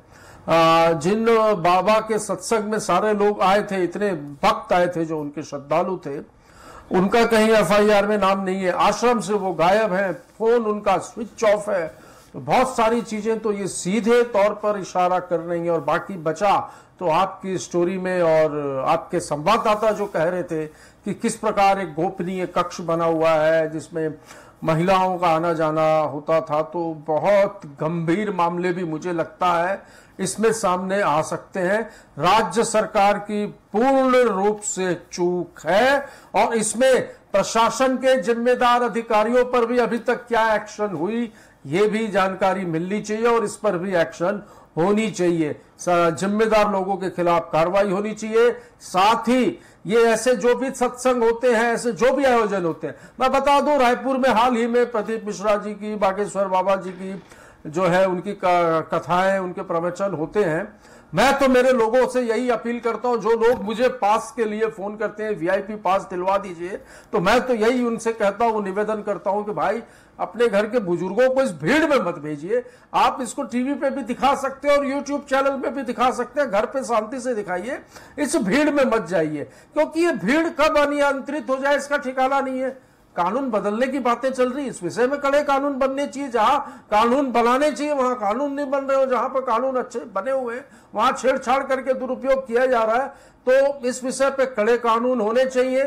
आ, जिन बाबा के सत्संग में सारे लोग आए थे, इतने भक्त आए थे जो उनके श्रद्धालु थे, उनका कहीं एफ आई आर में नाम नहीं है। आश्रम से वो गायब हैं, फोन उनका स्विच ऑफ है। तो बहुत सारी चीजें तो ये सीधे तौर पर इशारा कर रही हैं। और बाकी बचा तो आपकी स्टोरी में, और आपके संवाददाता जो कह रहे थे कि किस प्रकार एक गोपनीय कक्ष बना हुआ है जिसमें महिलाओं का आना जाना होता था, तो बहुत गंभीर मामले भी मुझे लगता है इसमें सामने आ सकते हैं। राज्य सरकार की पूर्ण रूप से चूक है, और इसमें प्रशासन के जिम्मेदार अधिकारियों पर भी अभी तक क्या एक्शन हुई, ये भी जानकारी मिलनी चाहिए, और इस पर भी एक्शन होनी चाहिए। जिम्मेदार लोगों के खिलाफ कार्रवाई होनी चाहिए। साथ ही ये ऐसे जो भी सत्संग होते हैं, ऐसे जो भी आयोजन होते हैं, मैं बता दूं, रायपुर में हाल ही में प्रदीप मिश्रा जी की, बागेश्वर बाबा जी की जो है उनकी कथाएं, उनके प्रवचन होते हैं। मैं तो मेरे लोगों से यही अपील करता हूं, जो लोग मुझे पास के लिए फोन करते हैं, वी आई पी पास दिलवा दीजिए, तो मैं तो यही उनसे कहता हूं, निवेदन करता हूं कि भाई अपने घर के बुजुर्गों को इस भीड़ में मत भेजिए। आप इसको टीवी पे भी दिखा सकते हैं और यूट्यूब चैनल पे भी दिखा सकते हैं, घर पे शांति से दिखाइए, इस भीड़ में मत जाइए, क्योंकि ये भीड़ कब अनियंत्रित हो जाए इसका ठिकाना नहीं है। कानून बदलने की बातें चल रही, इस विषय में कड़े कानून बनने चाहिए। जहां कानून बनाने चाहिए वहां कानून नहीं बन रहे हो, जहां पर कानून अच्छे बने हुए हैं वहां छेड़छाड़ करके दुरुपयोग किया जा रहा है। तो इस विषय पे कड़े कानून होने चाहिए।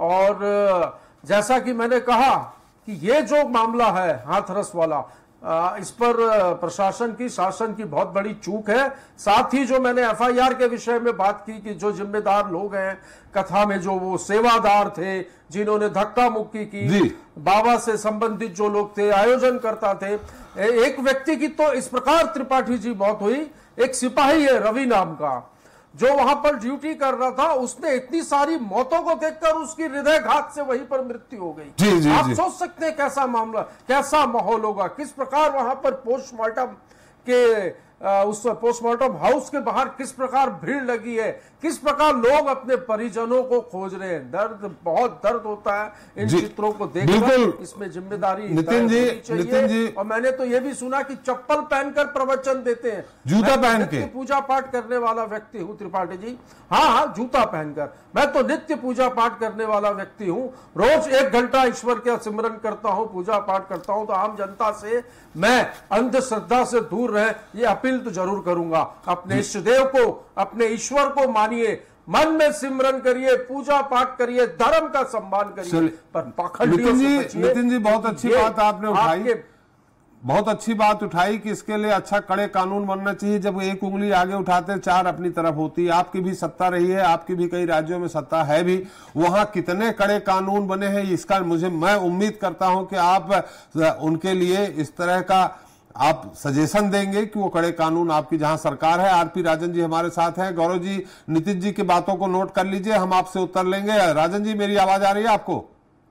और जैसा कि मैंने कहा कि ये जो मामला है हाथरस वाला, इस पर प्रशासन की, शासन की बहुत बड़ी चूक है। साथ ही जो मैंने एफ आई आर के विषय में बात की कि जो जिम्मेदार लोग हैं कथा में, जो वो सेवादार थे जिन्होंने धक्का मुक्की की, बाबा से संबंधित जो लोग थे, आयोजन करता थे, एक व्यक्ति की तो इस प्रकार त्रिपाठी जी मौत हुई। एक सिपाही है रवि नाम का, जो वहां पर ड्यूटी कर रहा था, उसने इतनी सारी मौतों को देखकर उसकी हृदयघात से वहीं पर मृत्यु हो गई। जी, जी, आप जी. सोच सकते हैं कैसा मामला, कैसा माहौल होगा, किस प्रकार वहां पर पोस्टमार्टम के आ, उस पोस्टमार्टम हाउस के बाहर किस प्रकार भीड़ लगी है, किस प्रकार लोग अपने परिजनों को खोज रहे हैं। दर्द, बहुत दर्द होता है इन चित्रों को देखकर। इसमें जिम्मेदारी नितिन जी, नितिन जी, और मैंने तो यह भी सुना कि चप्पल पहनकर प्रवचन देते हैं, जूता पहन के। पूजा पाठ करने वाला व्यक्ति हूँ त्रिपाठी जी, हाँ हाँ जूता पहनकर। मैं तो नित्य पूजा पाठ करने वाला व्यक्ति हूँ, रोज एक घंटा ईश्वर का सिमरन करता हूँ, पूजा पाठ करता हूँ। तो आम जनता से मैं अंधश्रद्धा से दूर रहे ये अपील तो जरूर करूंगा। अपने इष्ट देव को, अपने ईश्वर को मानिए, मन में सिमरन करिए, पूजा पाठ करिए, धर्म का सम्मान करिए, पर पाखंडियों से बचिए। नितिन जी, बहुत अच्छी बात आपने उठाई, बहुत अच्छी बात उठाई कि इसके लिए अच्छा कड़े कानून बनना चाहिए। जब एक उंगली आगे उठाते चार अपनी तरफ होती है। आपकी भी सत्ता रही है, आपकी भी कई राज्यों में सत्ता है भी, वहां कितने कड़े कानून बने हैं इसका मुझे, मैं उम्मीद करता हूं कि आप उनके लिए इस तरह का आप सजेशन देंगे कि वो कड़े कानून आपकी जहां सरकार है। आरपी राजन जी हमारे साथ हैं। गौरव जी, नितिन जी की बातों को नोट कर लीजिए, हम आपसे उत्तर लेंगे। राजन जी, मेरी आवाज आ रही है आपको?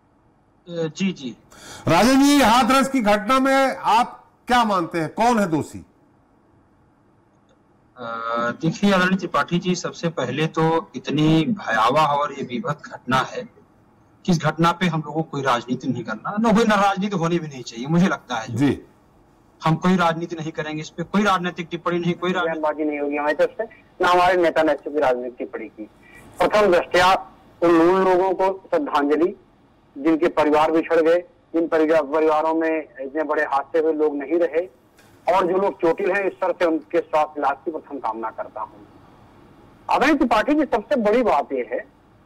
जी जी राजन जी, हाथरस की घटना में आप क्या मानते हैं, कौन है दोषी? देखिए आदरणीय त्रिपाठी जी, सबसे पहले तो इतनी भयावह और ये विभत्स घटना है कि इस घटना पे हम लोगों को कोई राजनीति नहीं करना, न कोई राजनीति होनी भी नहीं चाहिए मुझे लगता है जी। हम कोई राजनीति नहीं करेंगे, इस पे कोई राजनीतिक टिप्पणी नहीं, कोई राजनीति नहीं होगी हमारी तरफ से, न हमारे नेता ने इसकी राजनीतिक टिप्पणी की। प्रथम दृष्टया उन मूल लोगों को श्रद्धांजलि, जिनके परिवार बिछड़ गए, जिन परिवारों में इतने बड़े हादसे हुए लोग नहीं रहे, और जो लोग चोटिल हैं, ईश्वर से उनके स्वास्थ्य लाभ की प्रथम कामना करता हूँ। आदरणीय त्रिपाठी की सबसे बड़ी बात यह है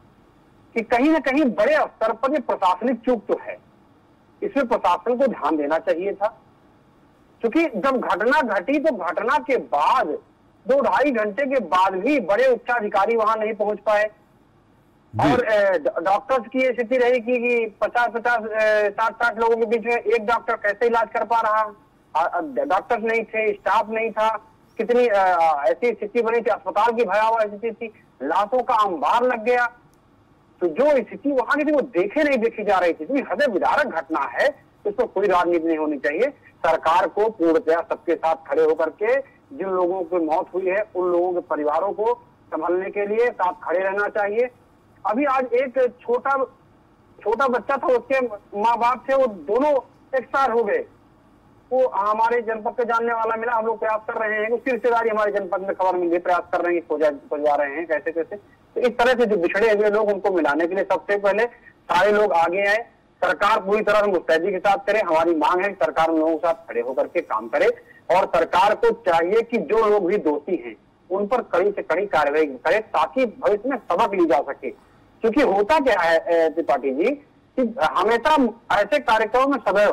कि कहीं ना कहीं बड़े स्तर पर ये प्रशासनिक चूक तो है, इसमें प्रशासन को ध्यान देना चाहिए था। क्योंकि जब घटना घटी तो घटना के बाद दो ढाई घंटे के बाद भी बड़े उच्चाधिकारी वहां नहीं पहुंच पाए, और डॉक्टर्स की स्थिति रही कि पचास पचास साठ साठ लोगों के बीच में एक डॉक्टर कैसे इलाज कर पा रहा, डॉक्टर्स नहीं थे, स्टाफ नहीं था, कितनी ऐसी स्थिति बनी थी, अस्पताल की भयावह स्थिति थी, लाशों का अंबार लग गया। तो जो स्थिति वहां की थी वो देखे नहीं देखी जा रही थी, क्योंकि हृदय विदारक घटना है, इसमें कोई राजनीति नहीं होनी चाहिए। सरकार को पूर्णतया सबके साथ खड़े होकर के जिन लोगों की मौत हुई है उन लोगों के परिवारों को संभालने के लिए साथ खड़े रहना चाहिए। अभी आज एक छोटा छोटा बच्चा था, उसके माँ बाप थे, वो दोनों एक्सपायर हो गए। वो हमारे जनपद के जानने वाला मिला, हम लोग प्रयास कर रहे हैं, उसकी रिश्तेदारी हमारे जनपद में खबर मिली, प्रयास कर रहे हैं, खोजा खोजा रहे हैं कैसे कैसे। तो इस तरह से जो बिछड़े हुए लोग, उनको मिलाने के लिए सबसे पहले सारे लोग आगे आए, सरकार पूरी तरह से मुस्तैदी के साथ करे। हमारी मांग है कि सरकार उन लोगों के साथ खड़े होकर के काम करे, और सरकार को चाहिए कि जो लोग भी दोषी हैं उन पर कड़ी से कड़ी कार्रवाई करे, ताकि भविष्य में सबक ली जा सके। क्योंकि होता क्या है त्रिपाठी जी कि हमेशा ऐसे कार्यक्रमों में सदैव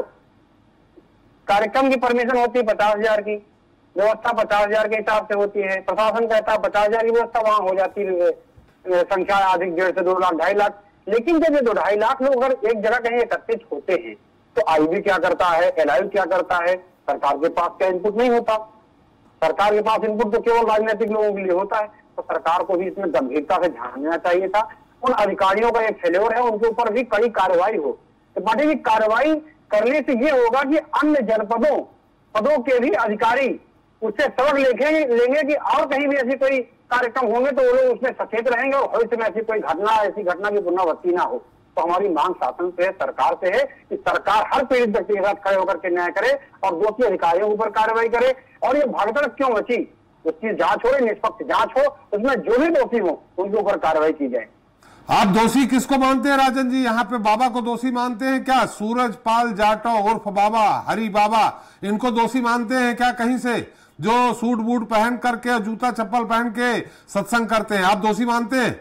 कार्यक्रम की परमिशन होती है पचास हजार की, व्यवस्था पचास हजार के हिसाब से होती है, प्रशासन कहता है पचास हजार की व्यवस्था, वहां हो जाती है संख्या अधिक, डेढ़ से दो लाख ढाई लाख। लेकिन जब ये दो ढाई लाख लोग अगर एक जगह कहीं एकत्रित होते हैं तो आईबी क्या करता है, एलआईयू क्या करता है, सरकार के पास क्या इनपुट नहीं होता। सरकार के पास इनपुट तो केवल राजनीतिक लोगों के लिए होता है। तो सरकार को भी इसमें गंभीरता से ध्यान देना चाहिए था। उन अधिकारियों का एक फेल्योर है, उनके ऊपर भी कड़ी कार्रवाई हो। तो पार्टी की कार्रवाई करने से ये होगा कि अन्य जनपदों पदों के भी अधिकारी उससे सबक लेंगे लेंगे कि और कहीं भी ऐसी कोई कार्यक्रम होंगे तो वो लोग उसमें सचेत रहेंगे, और भविष्य में ऐसी कोई घटना ऐसी घटना की पुनरावृत्ति ना हो। तो हमारी मांग शासन से, सरकार से है कि सरकार हर पीड़ित व्यक्ति के साथ खड़े होकर के न्याय करे और दोषी अधिकारियों के ऊपर कार्रवाई करे। और ये भगदड़ क्यों मची, उसकी जांच हो रही, निष्पक्ष जांच हो, उसमें जो भी दोषी हो उनके ऊपर कार्रवाई की जाए। आप दोषी किसको मानते हैं राजन जी? यहाँ पे बाबा को दोषी मानते हैं क्या? सूरज पाल जाटव उर्फ बाबा, हरि बाबा, इनको दोषी मानते हैं क्या कहीं से, जो सूट बूट पहन करके, जूता चप्पल पहन के सत्संग करते हैं? आप दोषी मानते हैं?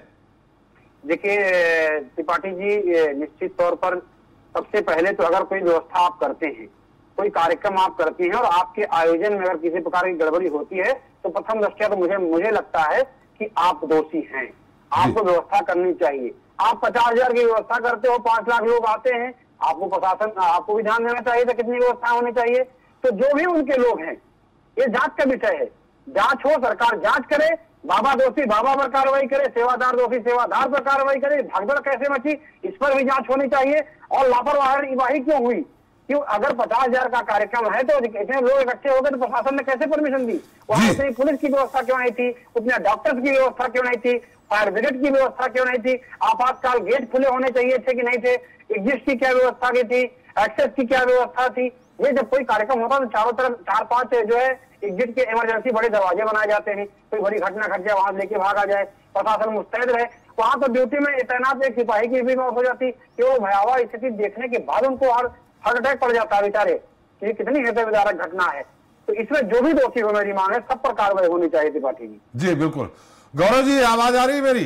देखिए त्रिपाठी जी, निश्चित तौर पर सबसे पहले तो अगर कोई व्यवस्था आप करते हैं, कोई कार्यक्रम आप करते हैं और आपके आयोजन में अगर किसी प्रकार की गड़बड़ी होती है तो प्रथम दृष्टया तो मुझे मुझे लगता है कि आप दोषी हैं। आपको व्यवस्था करनी चाहिए। आप पचास हजार की व्यवस्था करते हो, पांच लाख लोग आते हैं, आपको प्रशासन आपको भी ध्यान देना चाहिए था कितनी व्यवस्था होनी चाहिए। तो जो भी उनके लोग हैं, ये जांच का विषय है, जांच हो, सरकार जांच करे, बाबा दोषी बाबा पर कार्रवाई करे, सेवादार दोषी सेवादार पर कार्रवाई करे। भगदड़ कैसे मची इस पर भी जांच होनी चाहिए। और लापरवाही क्यों हुई, क्यों अगर पचास हजार का कार्यक्रम है तो इतने लोग इकट्ठे हो गए तो प्रशासन ने कैसे परमिशन दी? वहां उतनी पुलिस की व्यवस्था क्यों नहीं थी, उतने डॉक्टर्स की व्यवस्था क्यों नहीं थी, फायर ब्रिगेड की व्यवस्था क्यों नहीं थी, आपातकाल गेट खुले होने चाहिए थे कि नहीं थे, एग्जिट की क्या व्यवस्था की थी, एक्सेस की क्या व्यवस्था थी। ये जब कोई कार्यक्रम होता है तो चारों तरफ चार पांच जो है एग्जिट के इमरजेंसी बड़े दरवाजे बनाए जाते हैं, कोई बड़ी घटना घट जाए वहां लेके भागा जाए, प्रशासन मुस्तैद रहे। वहां तो ड्यूटी में तैनात एक सिपाही की भी मौत हो जाती कि वो भयावह स्थिति देखने के बाद उनको और हार्ट अटैक पड़ जाता है बेचारे, कि कितनी हृदय विदारक घटना है। तो इसमें जो भी दोषी हो, मेरी मांग है सब पर कार्रवाई होनी चाहिए त्रिपाठी जी। जी बिल्कुल। गौरव जी आवाज आ रही है मेरी?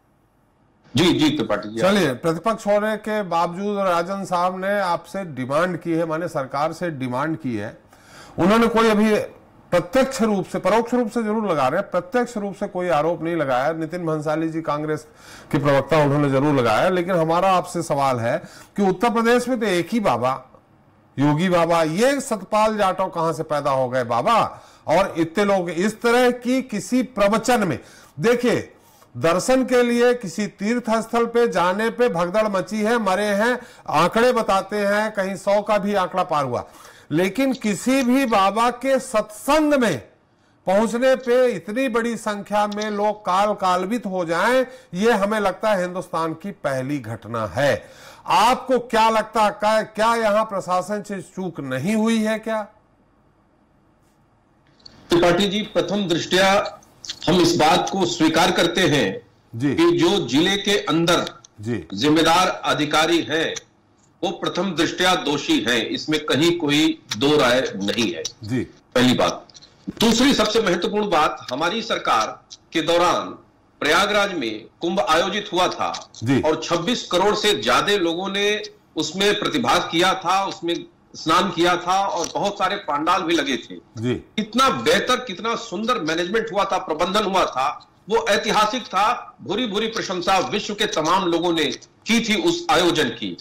जी जी त्रिपाठी जी। चलिए, प्रतिपक्ष होने के बावजूद राजन साहब ने आपसे डिमांड की है, माने सरकार से डिमांड की है, उन्होंने कोई अभी प्रत्यक्ष रूप से, परोक्ष रूप से जरूर लगा रहे हैं, प्रत्यक्ष रूप से कोई आरोप नहीं लगाया। नितिन भंसाली जी कांग्रेस के प्रवक्ता, उन्होंने जरूर लगाया। लेकिन हमारा आपसे सवाल है कि उत्तर प्रदेश में तो एक ही बाबा, योगी बाबा, ये सतपाल जाटव कहां से पैदा हो गए बाबा? और इतने लोग इस तरह की किसी प्रवचन में, देखिए दर्शन के लिए किसी तीर्थ स्थल पे जाने पे भगदड़ मची है, मरे हैं, आंकड़े बताते हैं, कहीं सौ का भी आंकड़ा पार हुआ। लेकिन किसी भी बाबा के सत्संग में पहुंचने पे इतनी बड़ी संख्या में लोग काल कालवित हो जाएं, ये हमें लगता है हिंदुस्तान की पहली घटना है। आपको क्या लगता है, क्या यहां प्रशासन से चूक नहीं हुई है क्या? त्रिपाठी जी, प्रथम दृष्टया हम इस बात को स्वीकार करते हैं जी कि जो जिले के अंदर जी जिम्मेदार अधिकारी हैं वो प्रथम दृष्टया दोषी हैं, इसमें कहीं कोई दो राय नहीं है जी। पहली बात। दूसरी सबसे महत्वपूर्ण बात, हमारी सरकार के दौरान प्रयागराज में कुंभ आयोजित हुआ था और छब्बीस करोड़ से ज्यादा लोगों ने उसमें प्रतिभाग किया था, उसमें स्नान किया था और बहुत सारे पंडाल भी लगे थे जी। कितना बेहतर, कितना सुंदर मैनेजमेंट हुआ था, प्रबंधन हुआ था, वो ऐतिहासिक था। भूरी भूरी प्रशंसा विश्व के तमाम लोगों ने की थी उस आयोजन की।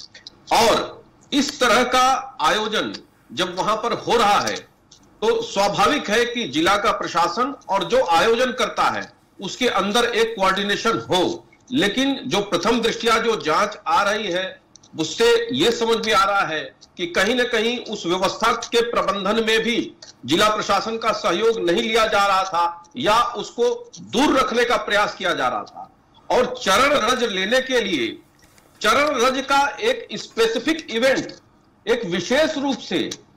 और इस तरह का आयोजन जब वहां पर हो रहा है तो स्वाभाविक है कि जिला का प्रशासन और जो आयोजन करता है उसके अंदर एक कोऑर्डिनेशन हो। लेकिन जो प्रथम दृष्टया जो जांच आ रही है उससे यह समझ में आ रहा है कि कहीं ना कहीं उस व्यवस्था के प्रबंधन में भी जिला प्रशासन का सहयोग नहीं लिया जा रहा था या उसको दूर रखने का प्रयास किया जा रहा था। और चरण रज लेने के लिए चरण रज का एक स्पेसिफिक इवेंट, एक विशेष रूप से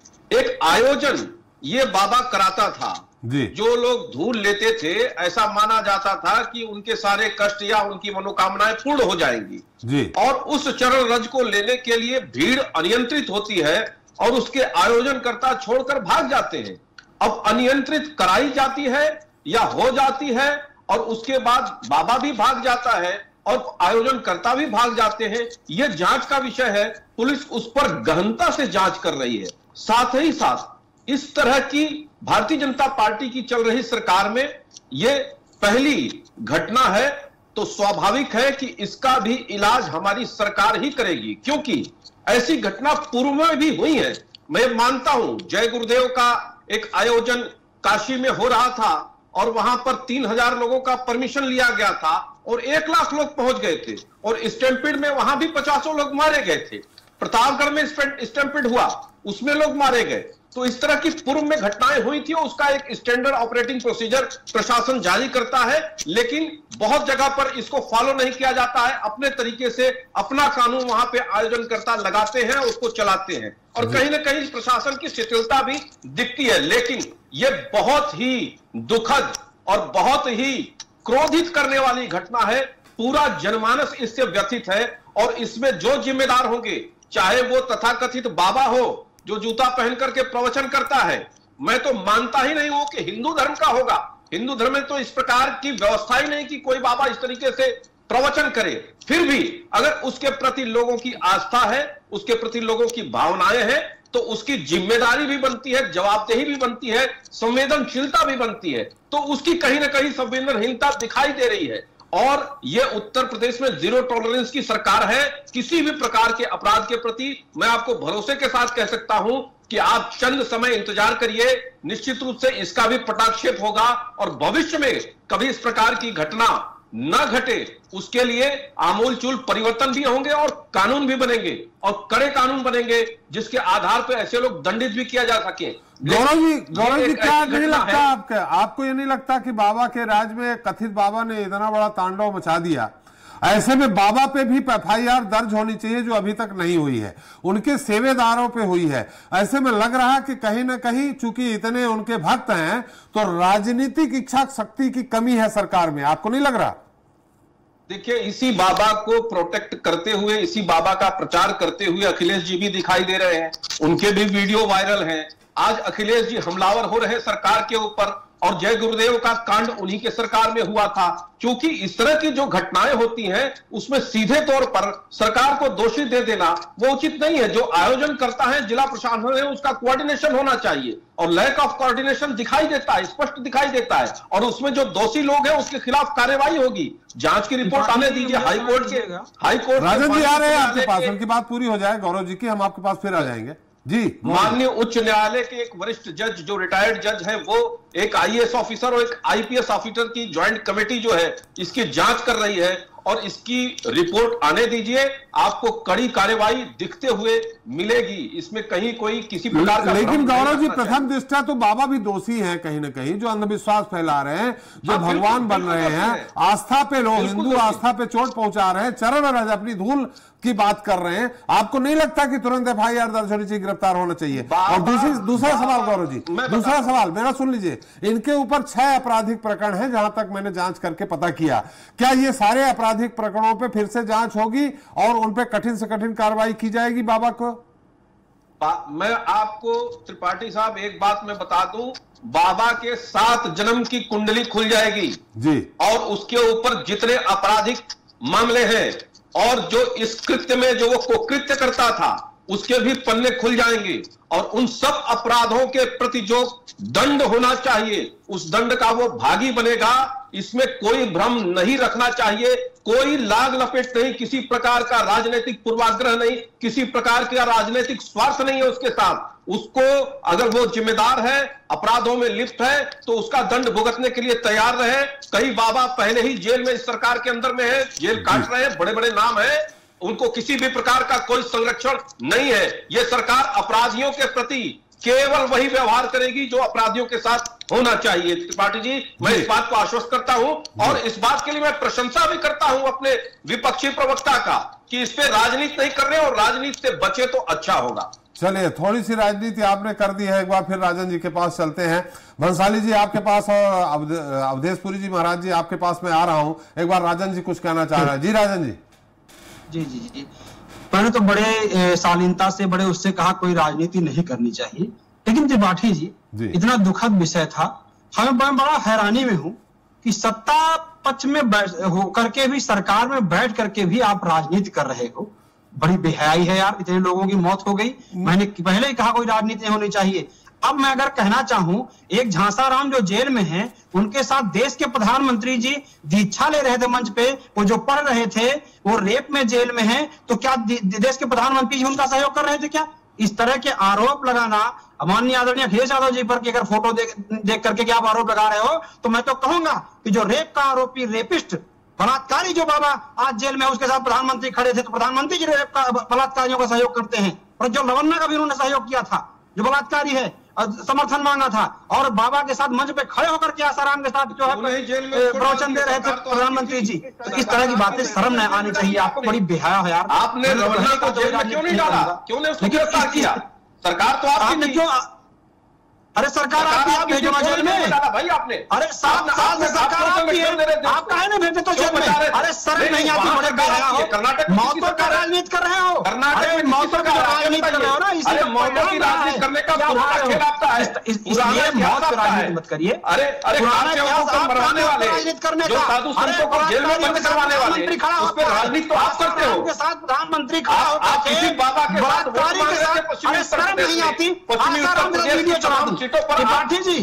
एक आयोजन ये बाबा कराता था जी। जो लोग धूल लेते थे ऐसा माना जाता था कि उनके सारे कष्ट या उनकी मनोकामनाएं पूर्ण हो जाएंगी जी। और उस चरण रज को लेने के लिए भीड़ अनियंत्रित होती है और उसके आयोजनकर्ता छोड़कर भाग जाते हैं। अब अनियंत्रित कराई जाती है या हो जाती है और उसके बाद बाबा भी भाग जाता है और आयोजनकर्ता भी भाग जाते हैं, यह जांच का विषय है। पुलिस उस पर गहनता से जांच कर रही है। साथ ही साथ इस तरह की भारतीय जनता पार्टी की चल रही सरकार में यह पहली घटना है, तो स्वाभाविक है कि इसका भी इलाज हमारी सरकार ही करेगी, क्योंकि ऐसी घटना पूर्व में भी हुई है। मैं मानता हूं जय गुरुदेव का एक आयोजन काशी में हो रहा था और वहां पर तीन हजार लोगों का परमिशन लिया गया था और एक लाख लोग पहुंच गए थे और स्टैम्पिड में वहां भी पचासों लोग मारे गए थे। प्रतापगढ़ में स्टैम्पिड हुआ, उसमें लोग मारे गए। तो इस तरह की पूर्व में घटनाएं हुई थी, उसका एक स्टैंडर्ड ऑपरेटिंग प्रोसीजर प्रशासन जारी करता है, लेकिन बहुत जगह पर इसको फॉलो नहीं किया जाता है। अपने तरीके से अपना कानून वहां पे आयोजनकर्ता लगाते हैं, उसको चलाते हैं और कहीं ना कहीं प्रशासन की शिथिलता भी दिखती है। लेकिन यह बहुत ही दुखद और बहुत ही क्रोधित करने वाली घटना है। पूरा जनमानस इससे व्यथित है और इसमें जो जिम्मेदार होंगे, चाहे वो तथाकथित बाबा हो जो जूता पहन करके प्रवचन करता है, मैं तो मानता ही नहीं हूं कि हिंदू धर्म का होगा। हिंदू धर्म में तो इस प्रकार की व्यवस्था ही नहीं कि कोई बाबा इस तरीके से प्रवचन करे। फिर भी अगर उसके प्रति लोगों की आस्था है, उसके प्रति लोगों की भावनाएं हैं, तो उसकी जिम्मेदारी भी बनती है, जवाबदेही भी बनती है, संवेदनशीलता भी बनती है। तो उसकी कहीं ना कहीं संवेदनहीनता दिखाई दे रही है। और यह उत्तर प्रदेश में जीरो टॉलरेंस की सरकार है किसी भी प्रकार के अपराध के प्रति। मैं आपको भरोसे के साथ कह सकता हूं कि आप चंद समय इंतजार करिए, निश्चित रूप से इसका भी पटाक्षेप होगा और भविष्य में कभी इस प्रकार की घटना न घटे उसके लिए आमूलचूल परिवर्तन भी होंगे और कानून भी बनेंगे और कड़े कानून बनेंगे जिसके आधार पर ऐसे लोग दंडित भी किया जा सके। गौरव जी, गौरव जी, क्या नहीं लगता आपके आपको ये नहीं लगता कि बाबा के राज में कथित बाबा ने इतना बड़ा तांडव मचा दिया, ऐसे में बाबा पे भी एफ आई आर दर्ज होनी चाहिए जो अभी तक नहीं हुई है, उनके सेवेदारों पे हुई है। ऐसे में लग रहा कि कहीं ना कहीं चूंकि इतने उनके भक्त हैं तो राजनीतिक इच्छा शक्ति की कमी है सरकार में, आपको नहीं लग रहा? देखिए, इसी बाबा को प्रोटेक्ट करते हुए, इसी बाबा का प्रचार करते हुए अखिलेश जी भी दिखाई दे रहे हैं, उनके भी वीडियो वायरल हैं। आज अखिलेश जी हमलावर हो रहे सरकार के ऊपर और जय गुरुदेव का कांड उन्हीं के सरकार में हुआ था। क्योंकि इस तरह की जो घटनाएं होती हैं उसमें सीधे तौर पर सरकार को दोषी दे देना वो उचित नहीं है। जो आयोजन करता है जिला प्रशासन है, उसका कोऑर्डिनेशन होना चाहिए और लैक ऑफ कोऑर्डिनेशन दिखाई देता है, स्पष्ट दिखाई देता है और उसमें जो दोषी लोग हैं उसके खिलाफ कार्रवाई होगी। जांच की रिपोर्ट आने दीजिए हाईकोर्ट के हाईकोर्ट राजन जी आ रहे हैं आपके पास, उनकी बात पूरी हो जाए गौरव जी की, हम आपके पास फिर आ जाएंगे जी। माननीय उच्च न्यायालय के एक वरिष्ठ जज जो रिटायर्ड जज है, वो एक आई ए एस ऑफिसर और एक आई पी एस ऑफिसर की ज्वाइंट कमेटी जो है इसकी जांच कर रही है और इसकी रिपोर्ट आने दीजिए, आपको कड़ी कार्रवाई दिखते हुए मिलेगी। इसमें कहीं कोई किसी प्रकार का लेकिन गौरव जी प्रथम दृष्टया तो बाबा भी दोषी हैं कहीं ना कहीं, जो अंधविश्वास फैला रहे हैं, जो भगवान बन रहे हैं, आस्था पे लोग हिंदू आस्था पे चोट पहुंचा रहे हैं, चरण रज अपनी धूल की बात कर रहे हैं, आपको नहीं लगता कि तुरंत एफ आई आर दर्ज होनी चाहिए, गिरफ्तार होना चाहिए? और दूसरी दूसरा सवाल गौरव जी, दूसरा सवाल मेरा सुन लीजिए, इनके ऊपर छह आपराधिक प्रकरण हैं जहां तक मैंने जांच करके पता किया। क्या ये सारे आपराधिक प्रकरणों पे फिर से जांच होगी और उन पे कठिन से कठिन कार्रवाई की जाएगी बाबा को? मैं आपको त्रिपाठी साहब एक बात मैं बता दूं, बाबा के सात जन्म की कुंडली खुल जाएगी जी, और उसके ऊपर जितने आपराधिक मामले हैं और जो इस कृत्य में जो वो कुकृत्य करता था उसके भी पन्ने खुल जाएंगे और उन सब अपराधों के प्रति जो दंड होना चाहिए उस दंड का वो भागी बनेगा। इसमें कोई भ्रम नहीं रखना चाहिए, कोई लाग लपेट नहीं, किसी प्रकार का राजनीतिक पूर्वाग्रह नहीं, किसी प्रकार का राजनीतिक स्वार्थ नहीं है उसके साथ। उसको अगर वो जिम्मेदार है, अपराधों में लिप्त है, तो उसका दंड भुगतने के लिए तैयार रहे। कई बाबा पहले ही जेल में इस सरकार के अंदर में है, जेल काट रहे हैं, बड़े बड़े नाम है, उनको किसी भी प्रकार का कोई संरक्षण नहीं है। ये सरकार अपराधियों के प्रति केवल वही व्यवहार करेगी जो अपराधियों के साथ होना चाहिए। त्रिपाठी जी, मैं इस बात को आश्वस्त करता हूं और इस बात के लिए मैं प्रशंसा भी करता हूं अपने विपक्षी प्रवक्ता का कि इस पे राजनीति नहीं कर रहे और राजनीति से बचे तो अच्छा होगा। चलिए, थोड़ी सी राजनीति आपने कर दी है, एक बार फिर राजन जी के पास चलते हैं। भंसाली जी आपके पास और अवधेशपुरी जी महाराज जी आपके पास मैं आ रहा हूं। एक बार राजन जी कुछ कहना चाह रहे हैं। जी राजन जी। जी जी जी मैंने तो बड़े शालीनता से बड़े उससे कहा कोई राजनीति नहीं करनी चाहिए, लेकिन त्रिपाठी जी, जी इतना दुखद विषय था। हमें बड़ा हैरानी में हूं कि सत्ता पक्ष में होकर के भी, सरकार में बैठ करके भी आप राजनीति कर रहे हो। बड़ी बेहयाई है यार, इतने लोगों की मौत हो गई। मैंने पहले ही कहा कोई राजनीति होनी चाहिए। अब मैं अगर कहना चाहूं, एक झांसाराम जो जेल में हैं, उनके साथ देश के प्रधानमंत्री जी दीक्षा ले रहे थे मंच पे, वो जो पढ़ रहे थे वो रेप में जेल में हैं, तो क्या देश के प्रधानमंत्री जी उनका सहयोग कर रहे थे क्या? इस तरह के आरोप लगाना माननीय आदरणीय अखिलेश यादव जी पर कि अगर फोटो देख देख करके क्या आप आरोप लगा रहे हो, तो मैं तो कहूंगा कि जो रेप का आरोपी, रेपिस्ट, बलात्कारी जो बाबा आज जेल में, उसके साथ प्रधानमंत्री खड़े थे, तो प्रधानमंत्री जी रेप का, बलात्कारियों का सहयोग करते हैं। और जो लवन्ना का भी उन्होंने सहयोग किया था, जो बलात्कारी है, समर्थन मांगा था, और बाबा के साथ मंच पे खड़े होकर के आसाराम के साथ जो है प्रवचन दे रहे थे प्रधानमंत्री जी। तो इस तरह की बातें शर्म नहीं आनी चाहिए आपको, बड़ी बेहया है यार। आपने रवन्ना को जेल में क्यों नहीं डाला? क्यों नहीं उसको गिरफ्तार किया? सरकार तो आपने क्यों? अरे सरकार आपकी, आप भेजो जेल में भाई आपने। अरे सात साल से सरकार आपकी है, आप काहे नहीं भेजते तो जेल में? अरे शर्म नहीं आती? बड़े बेहया हो, मौतों का राजनीति कर रहे हो। कर्नाटक मौतों का राजनीति कर रहे हो ना, इसलिए मौतों की राजनीति करने का खेल आपका है। इसलिए मौत की राजनीति मत करिए। अरे अरे मरवाने वाले, जो साधु संतों को जेल में बंद करवाने वाले, उस पर राजनीति तो आप करते हो। के साथ प्रधानमंत्री खड़ा होकर किसी बाबा के साथ अरे शर्म नहीं आती? वीडियो चला दूं त्रिपाठी जी,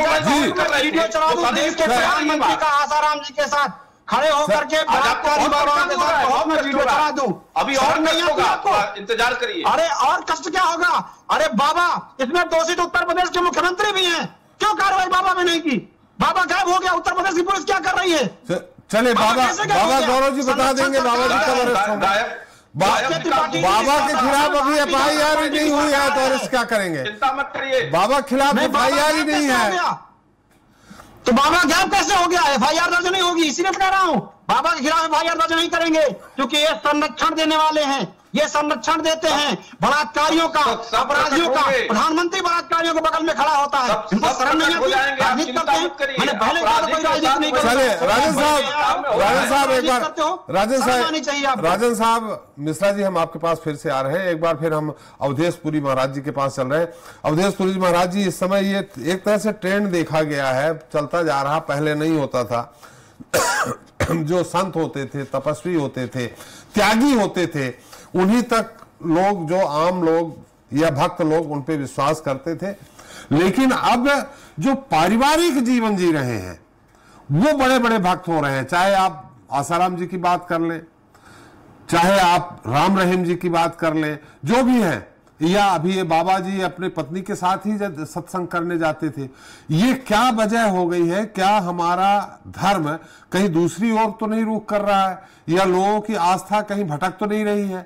वीडियो चला दूं देश के प्रधानमंत्री का आसाराम जी के साथ खड़े होकर के बलात्कारी बाबाओं के साथ बहुत मैं वीडियो चला दूं। अभी और नहीं होगा, आपको इंतजार करिए। अरे और कष्ट क्या होगा? अरे बाबा, इसमें दोषी तो उत्तर प्रदेश के मुख्यमंत्री भी हैं, क्यों कार्रवाई बाबा में नहीं की? बाबा गायब हो गया, उत्तर प्रदेश की पुलिस क्या कर रही है? चले बाबा, बाबा गौरव जी बता देंगे बाबा जी का गायब। बाबा के खिलाफ अभी एफ आई आर ही नहीं हुई है, तो और क्या करेंगे? चिंता मत करिए, बाबा के खिलाफ एफ आई आर ही नहीं है, तो बाबा गायब कैसे हो गया? एफ आई आर दर्ज नहीं होगी, इसीलिए कह रहा हूं बाबा के खिलाफ एफ आई आर दर्ज नहीं करेंगे, क्योंकि ये संरक्षण देने वाले हैं, ये संरक्षण देते हैं बलात्कारियों का, अपराधियों का। प्रधानमंत्री बलात्कारियों के बगल में खड़ा होता है, इनको शर्म नहीं आती? राजनीति करते हैं। मैंने पहले कहा था कोई राजनीति नहीं करते। चलिए राजन साहब, राजन साहब एक बार, राजन साहब, राजन साहब मिश्रा जी, हम आपके पास फिर से आ रहे हैं। एक बार फिर हम अवधेशपुरी महाराज जी के पास चल रहे हैं। अवधेशपुरी महाराज जी, इस समय ये एक तरह से ट्रेंड देखा गया है, चलता जा रहा, पहले नहीं होता था। जो संत होते थे, तपस्वी होते थे, त्यागी होते थे, उन्हीं तक लोग, जो आम लोग या भक्त लोग, उन पे विश्वास करते थे। लेकिन अब जो पारिवारिक जीवन जी रहे हैं वो बड़े बड़े भक्त हो रहे हैं। चाहे आप आसाराम जी की बात कर लें, चाहे आप राम रहीम जी की बात कर लें, जो भी है, या अभी ये बाबा जी अपने पत्नी के साथ ही सत्संग करने जाते थे। ये क्या वजह हो गई है? क्या हमारा धर्म कहीं दूसरी ओर तो नहीं रुख कर रहा है, या लोगों की आस्था कहीं भटक तो नहीं रही है?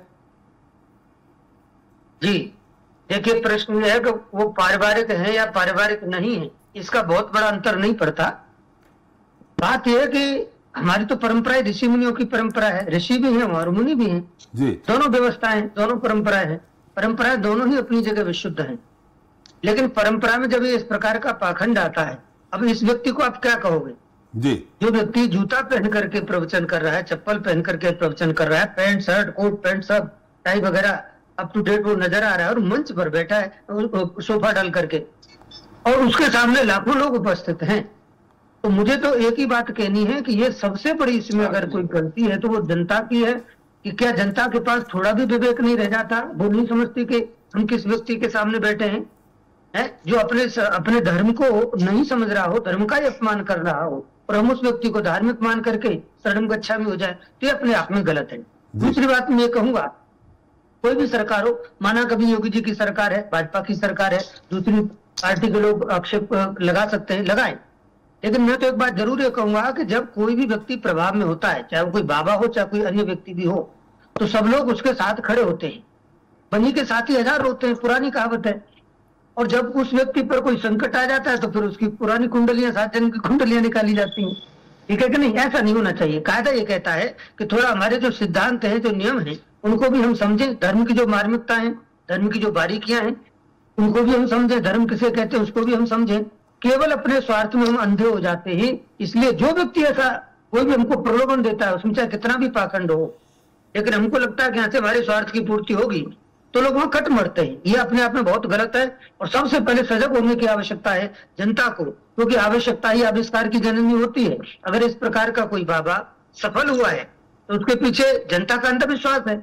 जी देखिए, प्रश्न यह है कि वो पारिवारिक है या पारिवारिक नहीं है, इसका बहुत बड़ा अंतर नहीं पड़ता। बात यह है कि हमारी तो परंपरा है, ऋषि मुनियों की परंपरा है, ऋषि भी हैं और मुनि भी हैं जी। दोनों व्यवस्थाएं, दोनों परंपराएं हैं, परंपराएं दोनों ही अपनी जगह विशुद्ध हैं। लेकिन परंपरा में जब इस प्रकार का पाखंड आता है, अब इस व्यक्ति को आप क्या कहोगे जी? जो व्यक्ति जूता पहन करके प्रवचन कर रहा है, चप्पल पहन करके प्रवचन कर रहा है, पैंट शर्ट कोट पैंट सब टाई वगैरह अप टू डेट वो नजर आ रहा है और मंच पर बैठा है सोफा डाल करके और उसके सामने लाखों लोग उपस्थित हैं, तो मुझे तो एक ही बात कहनी है कि ये सबसे बड़ी इसमें अगर कोई गलती है तो वो जनता की है कि क्या जनता के पास थोड़ा भी विवेक नहीं रह जाता? वो नहीं समझती कि हम किस व्यक्ति के सामने बैठे हैं, है जो अपने अपने धर्म को नहीं समझ रहा हो, धर्म का ही अपमान कर रहा हो और हम उस व्यक्ति को धार्मिक मान करके शरणम गच्छामि हो जाए, तो ये अपने आप में गलत है। दूसरी बात मैं कहूंगा, कोई भी सरकार हो, माना कभी योगी जी की सरकार है, भाजपा की सरकार है, दूसरी पार्टी के लोग आक्षेप लगा सकते हैं, लगाएं, लेकिन मैं तो एक बात जरूर ये कहूंगा कि जब कोई भी व्यक्ति प्रभाव में होता है, चाहे वो कोई बाबा हो चाहे कोई अन्य व्यक्ति भी हो, तो सब लोग उसके साथ खड़े होते हैं। बनी के साथ ही हजार होते हैं, पुरानी कहावत है। और जब उस व्यक्ति पर कोई संकट आ जाता है तो फिर उसकी पुरानी कुंडलियां, सात जन्म की कुंडलियां निकाली जाती हैं। ठीक है कि नहीं? ऐसा नहीं होना चाहिए। कायदा ये कहता है कि थोड़ा हमारे जो सिद्धांत हैं, जो नियम हैं, उनको भी हम समझें, धर्म की जो मार्मिकता है, धर्म की जो बारीकियां हैं, उनको भी हम समझें, धर्म किसे कहते हैं उसको भी हम समझें। केवल अपने स्वार्थ में हम अंधे हो जाते हैं। इसलिए जो व्यक्ति ऐसा कोई भी हमको प्रलोभन देता है, उसमें चाहे कितना भी पाखंड हो, लेकिन हमको लगता है कि यहाँ से हमारे स्वार्थ की पूर्ति होगी, तो लोग वहां कट मरते हैं। ये अपने आप में बहुत गलत है और सबसे पहले सजग होने की आवश्यकता है जनता को, क्योंकि आवश्यकता ही आविष्कार की जननी होती है। अगर इस प्रकार का कोई बाबा सफल हुआ है तो उसके पीछे जनता का अंधविश्वास है।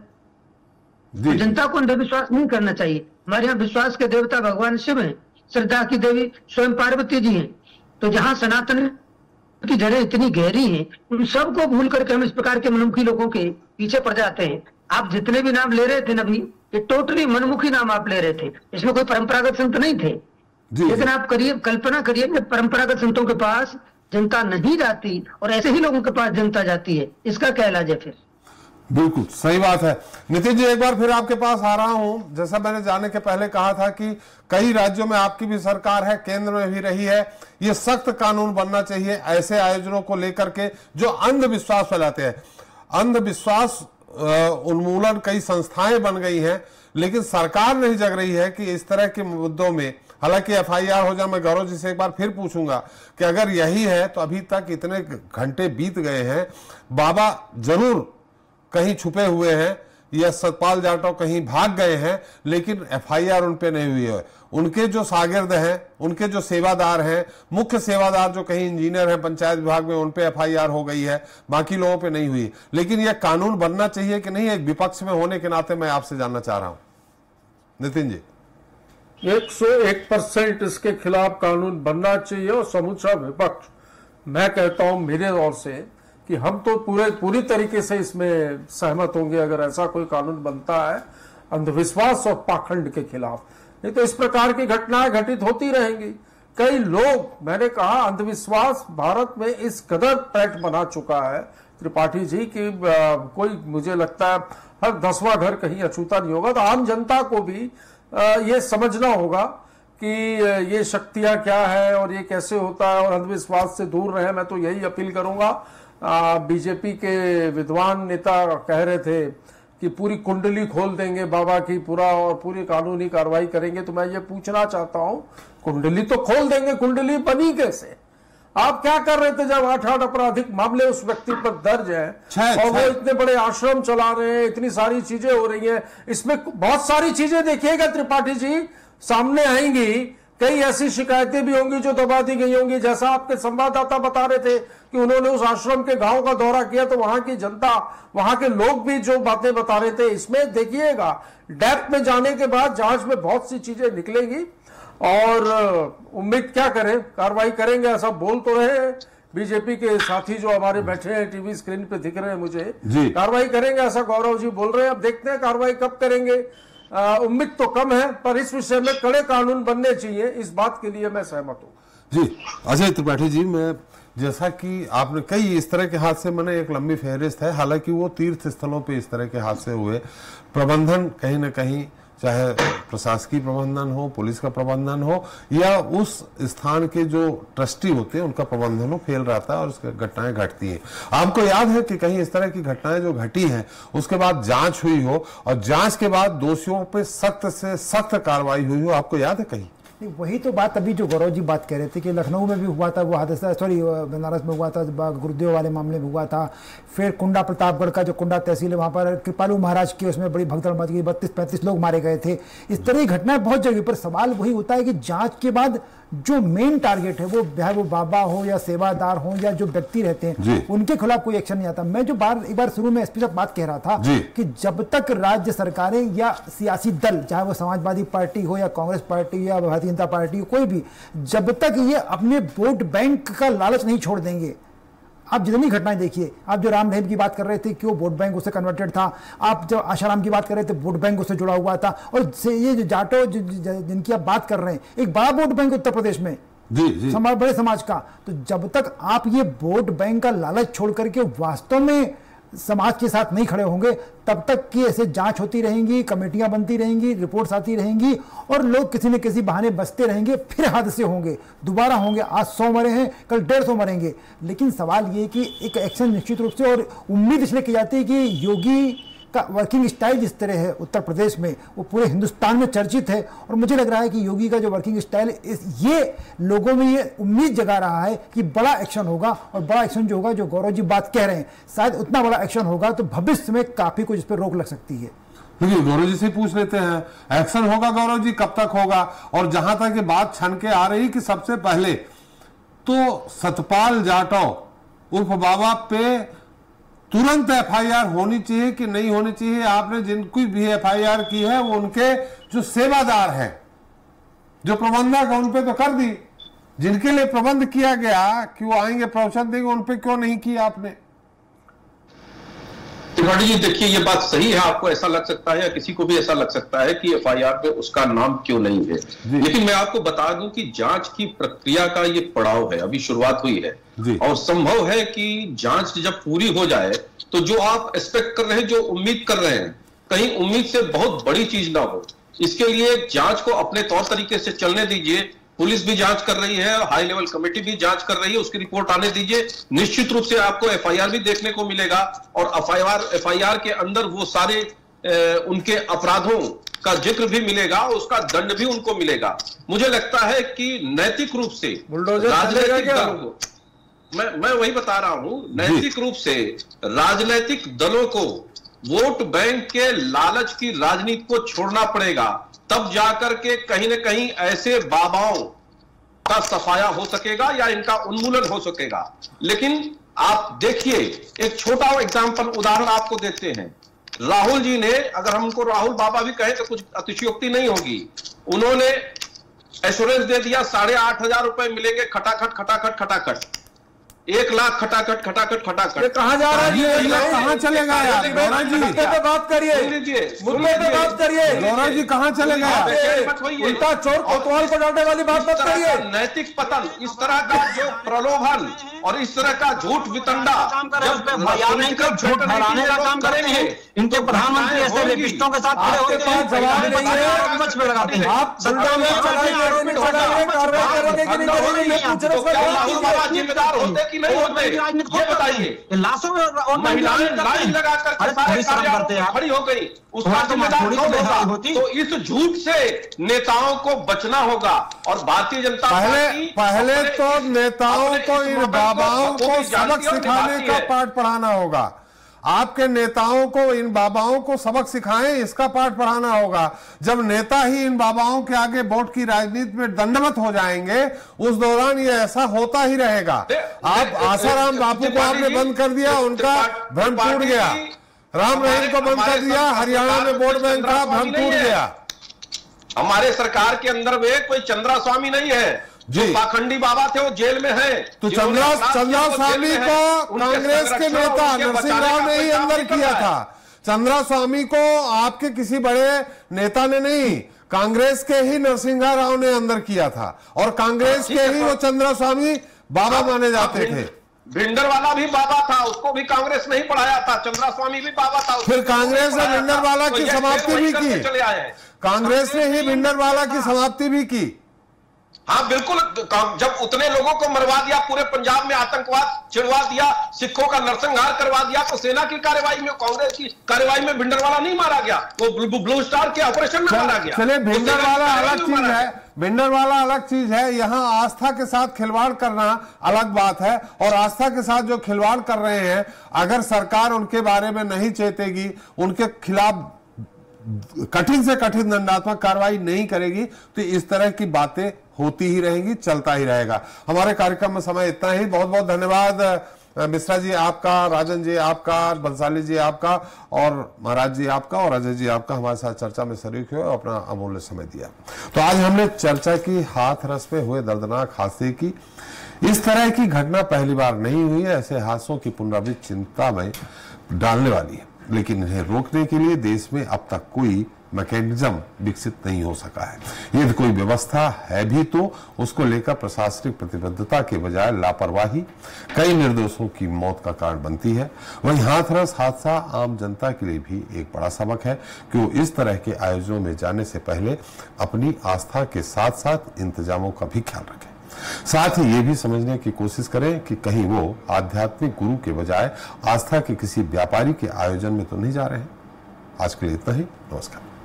तो जनता को अंधविश्वास नहीं करना चाहिए। हमारे यहाँ विश्वास के देवता भगवान शिव हैं, श्रद्धा की देवी स्वयं पार्वती जी हैं। तो जहाँ सनातन की जड़ें इतनी गहरी हैं, उन सबको भूल करके हम इस प्रकार के मनमुखी लोगों के पीछे पड़ जाते हैं। आप जितने भी नाम ले रहे थे नबी, ये टोटली मनमुखी नाम आप ले रहे थे, इसमें कोई परंपरागत संत नहीं थे। लेकिन आप करिए, कल्पना करिए कि परंपरागत संतों के पास जनता नहीं जाती और ऐसे ही लोगों के पास जनता जाती है, इसका क्या इलाज है फिर? बिल्कुल सही बात है। नितिन जी, एक बार फिर आपके पास आ रहा हूं। जैसा मैंने जाने के पहले कहा था कि कई राज्यों में आपकी भी सरकार है, केंद्र में भी रही है, ये सख्त कानून बनना चाहिए ऐसे आयोजनों को लेकर के जो अंधविश्वास फैलाते हैं। अंधविश्वास उन्मूलन कई संस्थाएं बन गई हैं, लेकिन सरकार नहीं जग रही है कि इस तरह के मुद्दों में, हालांकि एफ आई आर हो जाए, मैं गौरव जी से एक बार फिर पूछूंगा कि अगर यही है तो अभी तक इतने घंटे बीत गए हैं, बाबा जरूर कहीं छुपे हुए हैं या सतपाल जाटव कहीं भाग गए हैं, लेकिन एफ आई आर उन पे नहीं हुई है। उनके जो शागिर्द हैं, उनके जो सेवादार हैं, मुख्य सेवादार जो कहीं इंजीनियर हैं पंचायत विभाग में, उन पे एफ आई आर हो गई है, बाकी लोगों पे नहीं हुई। लेकिन यह कानून बनना चाहिए कि नहीं? एक विपक्ष में होने के नाते मैं आपसे जानना चाह रहा हूं नितिन जी। एक सौ एक परसेंट इसके खिलाफ कानून बनना चाहिए और समूचा विपक्ष, मैं कहता हूं मेरे ओर से कि हम तो पूरे पूरी तरीके से इसमें सहमत होंगे अगर ऐसा कोई कानून बनता है अंधविश्वास और पाखंड के खिलाफ। नहीं तो इस प्रकार की घटनाएं घटित होती रहेंगी। कई लोग, मैंने कहा अंधविश्वास भारत में इस कदर पैठ बना चुका है त्रिपाठी जी कि कोई, मुझे लगता है हर दसवां घर कहीं अछूता नहीं होगा। तो आम जनता को भी ये समझना होगा कि ये शक्तियां क्या है और ये कैसे होता है और अंधविश्वास से दूर रहे। मैं तो यही अपील करूंगा। बीजेपी के विद्वान नेता कह रहे थे कि पूरी कुंडली खोल देंगे बाबा की, पूरा और पूरी कानूनी कार्रवाई करेंगे। तो मैं ये पूछना चाहता हूं, कुंडली तो खोल देंगे, कुंडली बनी कैसे? आप क्या कर रहे थे जब आठ आठ आपराधिक मामले उस व्यक्ति पर दर्ज है और वो इतने बड़े आश्रम चला रहे हैं, इतनी सारी चीजें हो रही हैं, इसमें बहुत सारी चीजें देखिएगा त्रिपाठी जी सामने आएंगी। कई ऐसी शिकायतें भी होंगी जो दबा दी गई होंगी। जैसा आपके संवाददाता बता रहे थे कि उन्होंने उस आश्रम के गांव का दौरा किया, तो वहां की जनता, वहां के लोग भी जो बातें बता रहे थे, इसमें देखिएगा डेप्थ में जाने के बाद जांच में बहुत सी चीजें निकलेंगी और उम्मीद क्या करें, कार्रवाई करेंगे ऐसा बोल तो रहे हैं बीजेपी के साथी जो हमारे बैठे हैं टीवी स्क्रीन पे दिख रहे हैं मुझे, कार्रवाई करेंगे ऐसा गौरव जी बोल रहे हैं। अब देखते हैं कार्रवाई कब करेंगे। उम्मीद तो कम है, पर इस विषय में कड़े कानून बनने चाहिए, इस बात के लिए मैं सहमत हूं। जी अजय त्रिपाठी जी, मैं जैसा कि आपने कई इस तरह के हादसे, मैंने एक लंबी फहरिस्त है, हालांकि वो तीर्थ स्थलों पे इस तरह के हादसे हुए, प्रबंधन कहीं ना कहीं चाहे प्रशासकीय प्रबंधन हो, पुलिस का प्रबंधन हो, या उस स्थान के जो ट्रस्टी होते हैं उनका प्रबंधन हो, फेल रहता है और उसकी घटनाएं घटती हैं। आपको याद है कि कहीं इस तरह की घटनाएं जो घटी हैं उसके बाद जांच हुई हो और जांच के बाद दोषियों पे सख्त से सख्त कार्रवाई हुई हो? आपको याद है कहीं? नहीं, वही तो बात अभी जो गौरव जी बात कह रहे थे कि लखनऊ में भी हुआ था वो हादसा, सॉरी बनारस में हुआ था, गुरुदेव वाले मामले में हुआ था, फिर कुंडा प्रतापगढ़ का जो कुंडा तहसील है वहाँ पर कृपालू महाराज की उसमें बड़ी भगदड़ मच गई, बत्तीस पैंतीस लोग मारे गए थे। इस तरह की घटनाएं बहुत जगह पर। सवाल वही होता है कि जांच के बाद जो मेन टारगेट है वो चाहे वो बाबा हो या सेवादार हो या जो व्यक्ति रहते हैं उनके खिलाफ कोई एक्शन नहीं आता। मैं जो बार एक बार शुरू में एसपी साहब बात कह रहा था कि जब तक राज्य सरकारें या सियासी दल, चाहे वो समाजवादी पार्टी हो या कांग्रेस पार्टी या भारतीय जनता पार्टी हो, कोई भी, जब तक ये अपने वोट बैंक का लालच नहीं छोड़ देंगे, आप जितनी घटनाएं देखिए, आप जो राम रहीम की बात कर रहे थे कि वो वोट बैंक उससे कन्वर्टेड था, आप जो आशाराम की बात कर रहे थे वोट बैंक उससे जुड़ा हुआ था, और ये जो जाटो जिनकी आप बात कर रहे हैं, एक बड़ा वोट बैंक उत्तर प्रदेश में जी जी समाज, बड़े समाज का। तो जब तक आप ये वोट बैंक का लालच छोड़ करके वास्तव में समाज के साथ नहीं खड़े होंगे, तब तक की ऐसे जांच होती रहेंगी, कमेटियां बनती रहेंगी, रिपोर्ट्स आती रहेंगी और लोग किसी न किसी बहाने बचते रहेंगे, फिर हादसे होंगे, दोबारा होंगे। आज सौ मरे हैं, कल डेढ़ सौ मरेंगे। लेकिन सवाल ये कि एक एक्शन निश्चित रूप से, और उम्मीद इसलिए की जाती है कि योगी का वर्किंग स्टाइल जिस तरह है उत्तर प्रदेश में, वो पूरे हिंदुस्तान में चर्चित है, और मुझे लग रहा है कि योगी का जो वर्किंग स्टाइल इस ये लोगों में ये उम्मीद जगा रहा है कि बड़ा एक्शन होगा, और बड़ा एक्शन जो होगा, जो गौरव जी बात कह रहे हैं, शायद उतना बड़ा एक्शन होगा तो भविष्य में काफी कुछ इस पर रोक लग सकती है। देखिए, गौरव जी से पूछ लेते हैं, एक्शन होगा गौरव जी, कब तक होगा? और जहां तक ये बात छन के आ रही कि सबसे पहले तो सतपाल जाटव उर्फ बाबा पे तुरंत एफआईआर होनी चाहिए कि नहीं होनी चाहिए? आपने जिनकी भी एफआईआर की है वो उनके जो सेवादार हैं, जो प्रबंधक है, उन पे तो कर दी। जिनके लिए प्रबंध किया गया कि वो आएंगे प्रवचन देंगे, उन पे क्यों नहीं किया आपने? त्रिपाठी जी, देखिए ये बात सही है, आपको ऐसा लग सकता है या किसी को भी ऐसा लग सकता है कि एफआईआर पे उसका नाम क्यों नहीं है, लेकिन मैं आपको बता दूं कि जांच की प्रक्रिया का ये पड़ाव है, अभी शुरुआत हुई है, और संभव है कि जांच जब पूरी हो जाए तो जो आप एक्सपेक्ट कर रहे हैं, जो उम्मीद कर रहे हैं, कहीं उम्मीद से बहुत बड़ी चीज ना हो। इसके लिए जांच को अपने तौर तरीके से चलने दीजिए। पुलिस भी जांच कर रही है, हाई लेवल कमेटी भी जांच कर रही है, उसकी रिपोर्ट आने दीजिए। निश्चित रूप से आपको एफआईआर भी देखने को मिलेगा, और एफआईआर एफआईआर के अंदर वो सारे ए, उनके अपराधों का जिक्र भी मिलेगा, उसका दंड भी उनको मिलेगा। मुझे लगता है कि नैतिक रूप से राजनीतिक दलों को, मैं मैं वही बता रहा हूं, नैतिक रूप से राजनीतिक दलों को वोट बैंक के लालच की राजनीति को छोड़ना पड़ेगा, तब जाकर के कहीं न कहीं ऐसे बाबाओं का सफाया हो सकेगा या इनका उन्मूलन हो सकेगा। लेकिन आप देखिए, एक छोटा एग्जांपल उदाहरण आपको देते हैं। राहुल जी ने, अगर हमको राहुल बाबा भी कहें तो कुछ अतिशयोक्ति नहीं होगी, उन्होंने एश्योरेंस दे दिया साढ़े आठ हजार रुपए मिलेंगे, खटाखट खटाखट खटाखट, एक लाख खटाखट खटाखट खटाखट। कहां जा रहा है ये? कहां चलेगा यार? गौरव जी मुद्दे पे बात करिए, मुद्दे पे बात करिए। गौरव जी कहां चलेगा? उल्टा चोर कोतवाल को डांटने वाली बात मत करिए। नैतिक पतन, इस तरह का जो प्रलोभन और इस तरह का झूठ वितंडा, झूठ फैलाने का काम करते हैं, इनके प्रधानमंत्री ऐसे रेपिस्टों के साथ खड़े होते हैं, जवाब नहीं है, मच में लगाते हैं। आप संता में चढ़ाई करोगे, कार्रवाई करोगे कि नहीं करोगे, ये पूछ रहे जिम्मेदार होते कि नहीं होते, ये बताइए। लाशों में महिलाएं लाइन लगाकर खड़ी हो गई, उसका जिम्मेदार कौन होगा? तो इस झूठ से नेताओं को बचना होगा, और भारतीय जनता पहले पहले तो नेताओं को इन बाबाओं को सबक सिखाने का पाठ पढ़ाना होगा। आपके नेताओं को इन बाबाओं को सबक सिखाएं, इसका पाठ पढ़ाना होगा। जब नेता ही इन बाबाओं के आगे वोट की राजनीति में दंडवत हो जाएंगे, उस दौरान ये ऐसा होता ही रहेगा। आप आसाराम बापू को आपने बंद कर दिया, उनका भ्रम टूट गया। राम रहीम को बंद कर दिया, हरियाणा में वोट बैंक का भ्रम टूट गया। हमारे सरकार के अंदर वे कोई चंद्रा स्वामी नहीं है, जो पाखंडी बाबा थे वो जेल में हैं। तो चंद्रा चंद्रा स्वामी को कांग्रेस के नेता नरसिंह राव ने ही अंदर किया था। चंद्रा स्वामी को आपके किसी बड़े नेता ने नहीं, कांग्रेस के ही नरसिंह राव ने अंदर किया था, और कांग्रेस के ही वो चंद्रा स्वामी बाबा माने जाते थे। भिंडर वाला भी बाबा था, उसको भी कांग्रेस नहीं पढ़ाया था। चंद्रा स्वामी भी बाबा था, फिर कांग्रेस ने भिंडर वाला की समाप्ति भी की। चले आए हैं। कांग्रेस ने ही भिंडरवाला की समाप्ति भी की। हाँ बिल्कुल, जब उतने लोगों को मरवा दिया, पूरे पंजाब में आतंकवाद छिड़वा दिया, सिखों का नरसंहार करवा दिया, तो सेना की कार्रवाई में, कांग्रेस की कार्रवाई में भिंडरवाला नहीं मारा गया, वो ब्लू स्टार के ऑपरेशन में मारा गया। चलिए, भिंडरवाला अलग चीज है, भिंडरवाला अलग चीज है। यहाँ आस्था के साथ खिलवाड़ करना अलग बात है, और आस्था के साथ जो खिलवाड़ कर रहे हैं, अगर सरकार उनके बारे में नहीं चेतेगी, उनके खिलाफ कठिन से कठिन दंडात्मक कार्रवाई नहीं करेगी, तो इस तरह की बातें होती ही रहेंगी, चलता ही रहेगा। हमारे कार्यक्रम में समय इतना ही। बहुत बहुत धन्यवाद मिश्रा जी आपका, राजन जी आपका, बंसाली जी आपका, और महाराज जी आपका, और अजय जी आपका हमारे साथ चर्चा में शरीक हुए और अपना अमूल्य समय दिया। तो आज हमने चर्चा की हाथरस में हुए दर्दनाक हादसे की। इस तरह की घटना पहली बार नहीं हुई है। ऐसे हादसों की पुनरावृत्ति चिंता में डालने वाली है, लेकिन इन्हें रोकने के लिए देश में अब तक कोई मैकेनिज्म विकसित नहीं हो सका है। यदि कोई व्यवस्था है भी तो उसको लेकर प्रशासनिक प्रतिबद्धता के बजाय लापरवाही कई निर्दोषों की मौत का कारण बनती है। वहीं हाथरस हादसा आम जनता के लिए भी एक बड़ा सबक है कि वो इस तरह के आयोजनों में जाने से पहले अपनी आस्था के साथ साथ इंतजामों का भी ख्याल रखें। साथ ही ये भी समझने की कोशिश करें कि कहीं वो आध्यात्मिक गुरु के बजाय आस्था के किसी व्यापारी के आयोजन में तो नहीं जा रहे हैं। आज के लिए इतना ही। नमस्कार।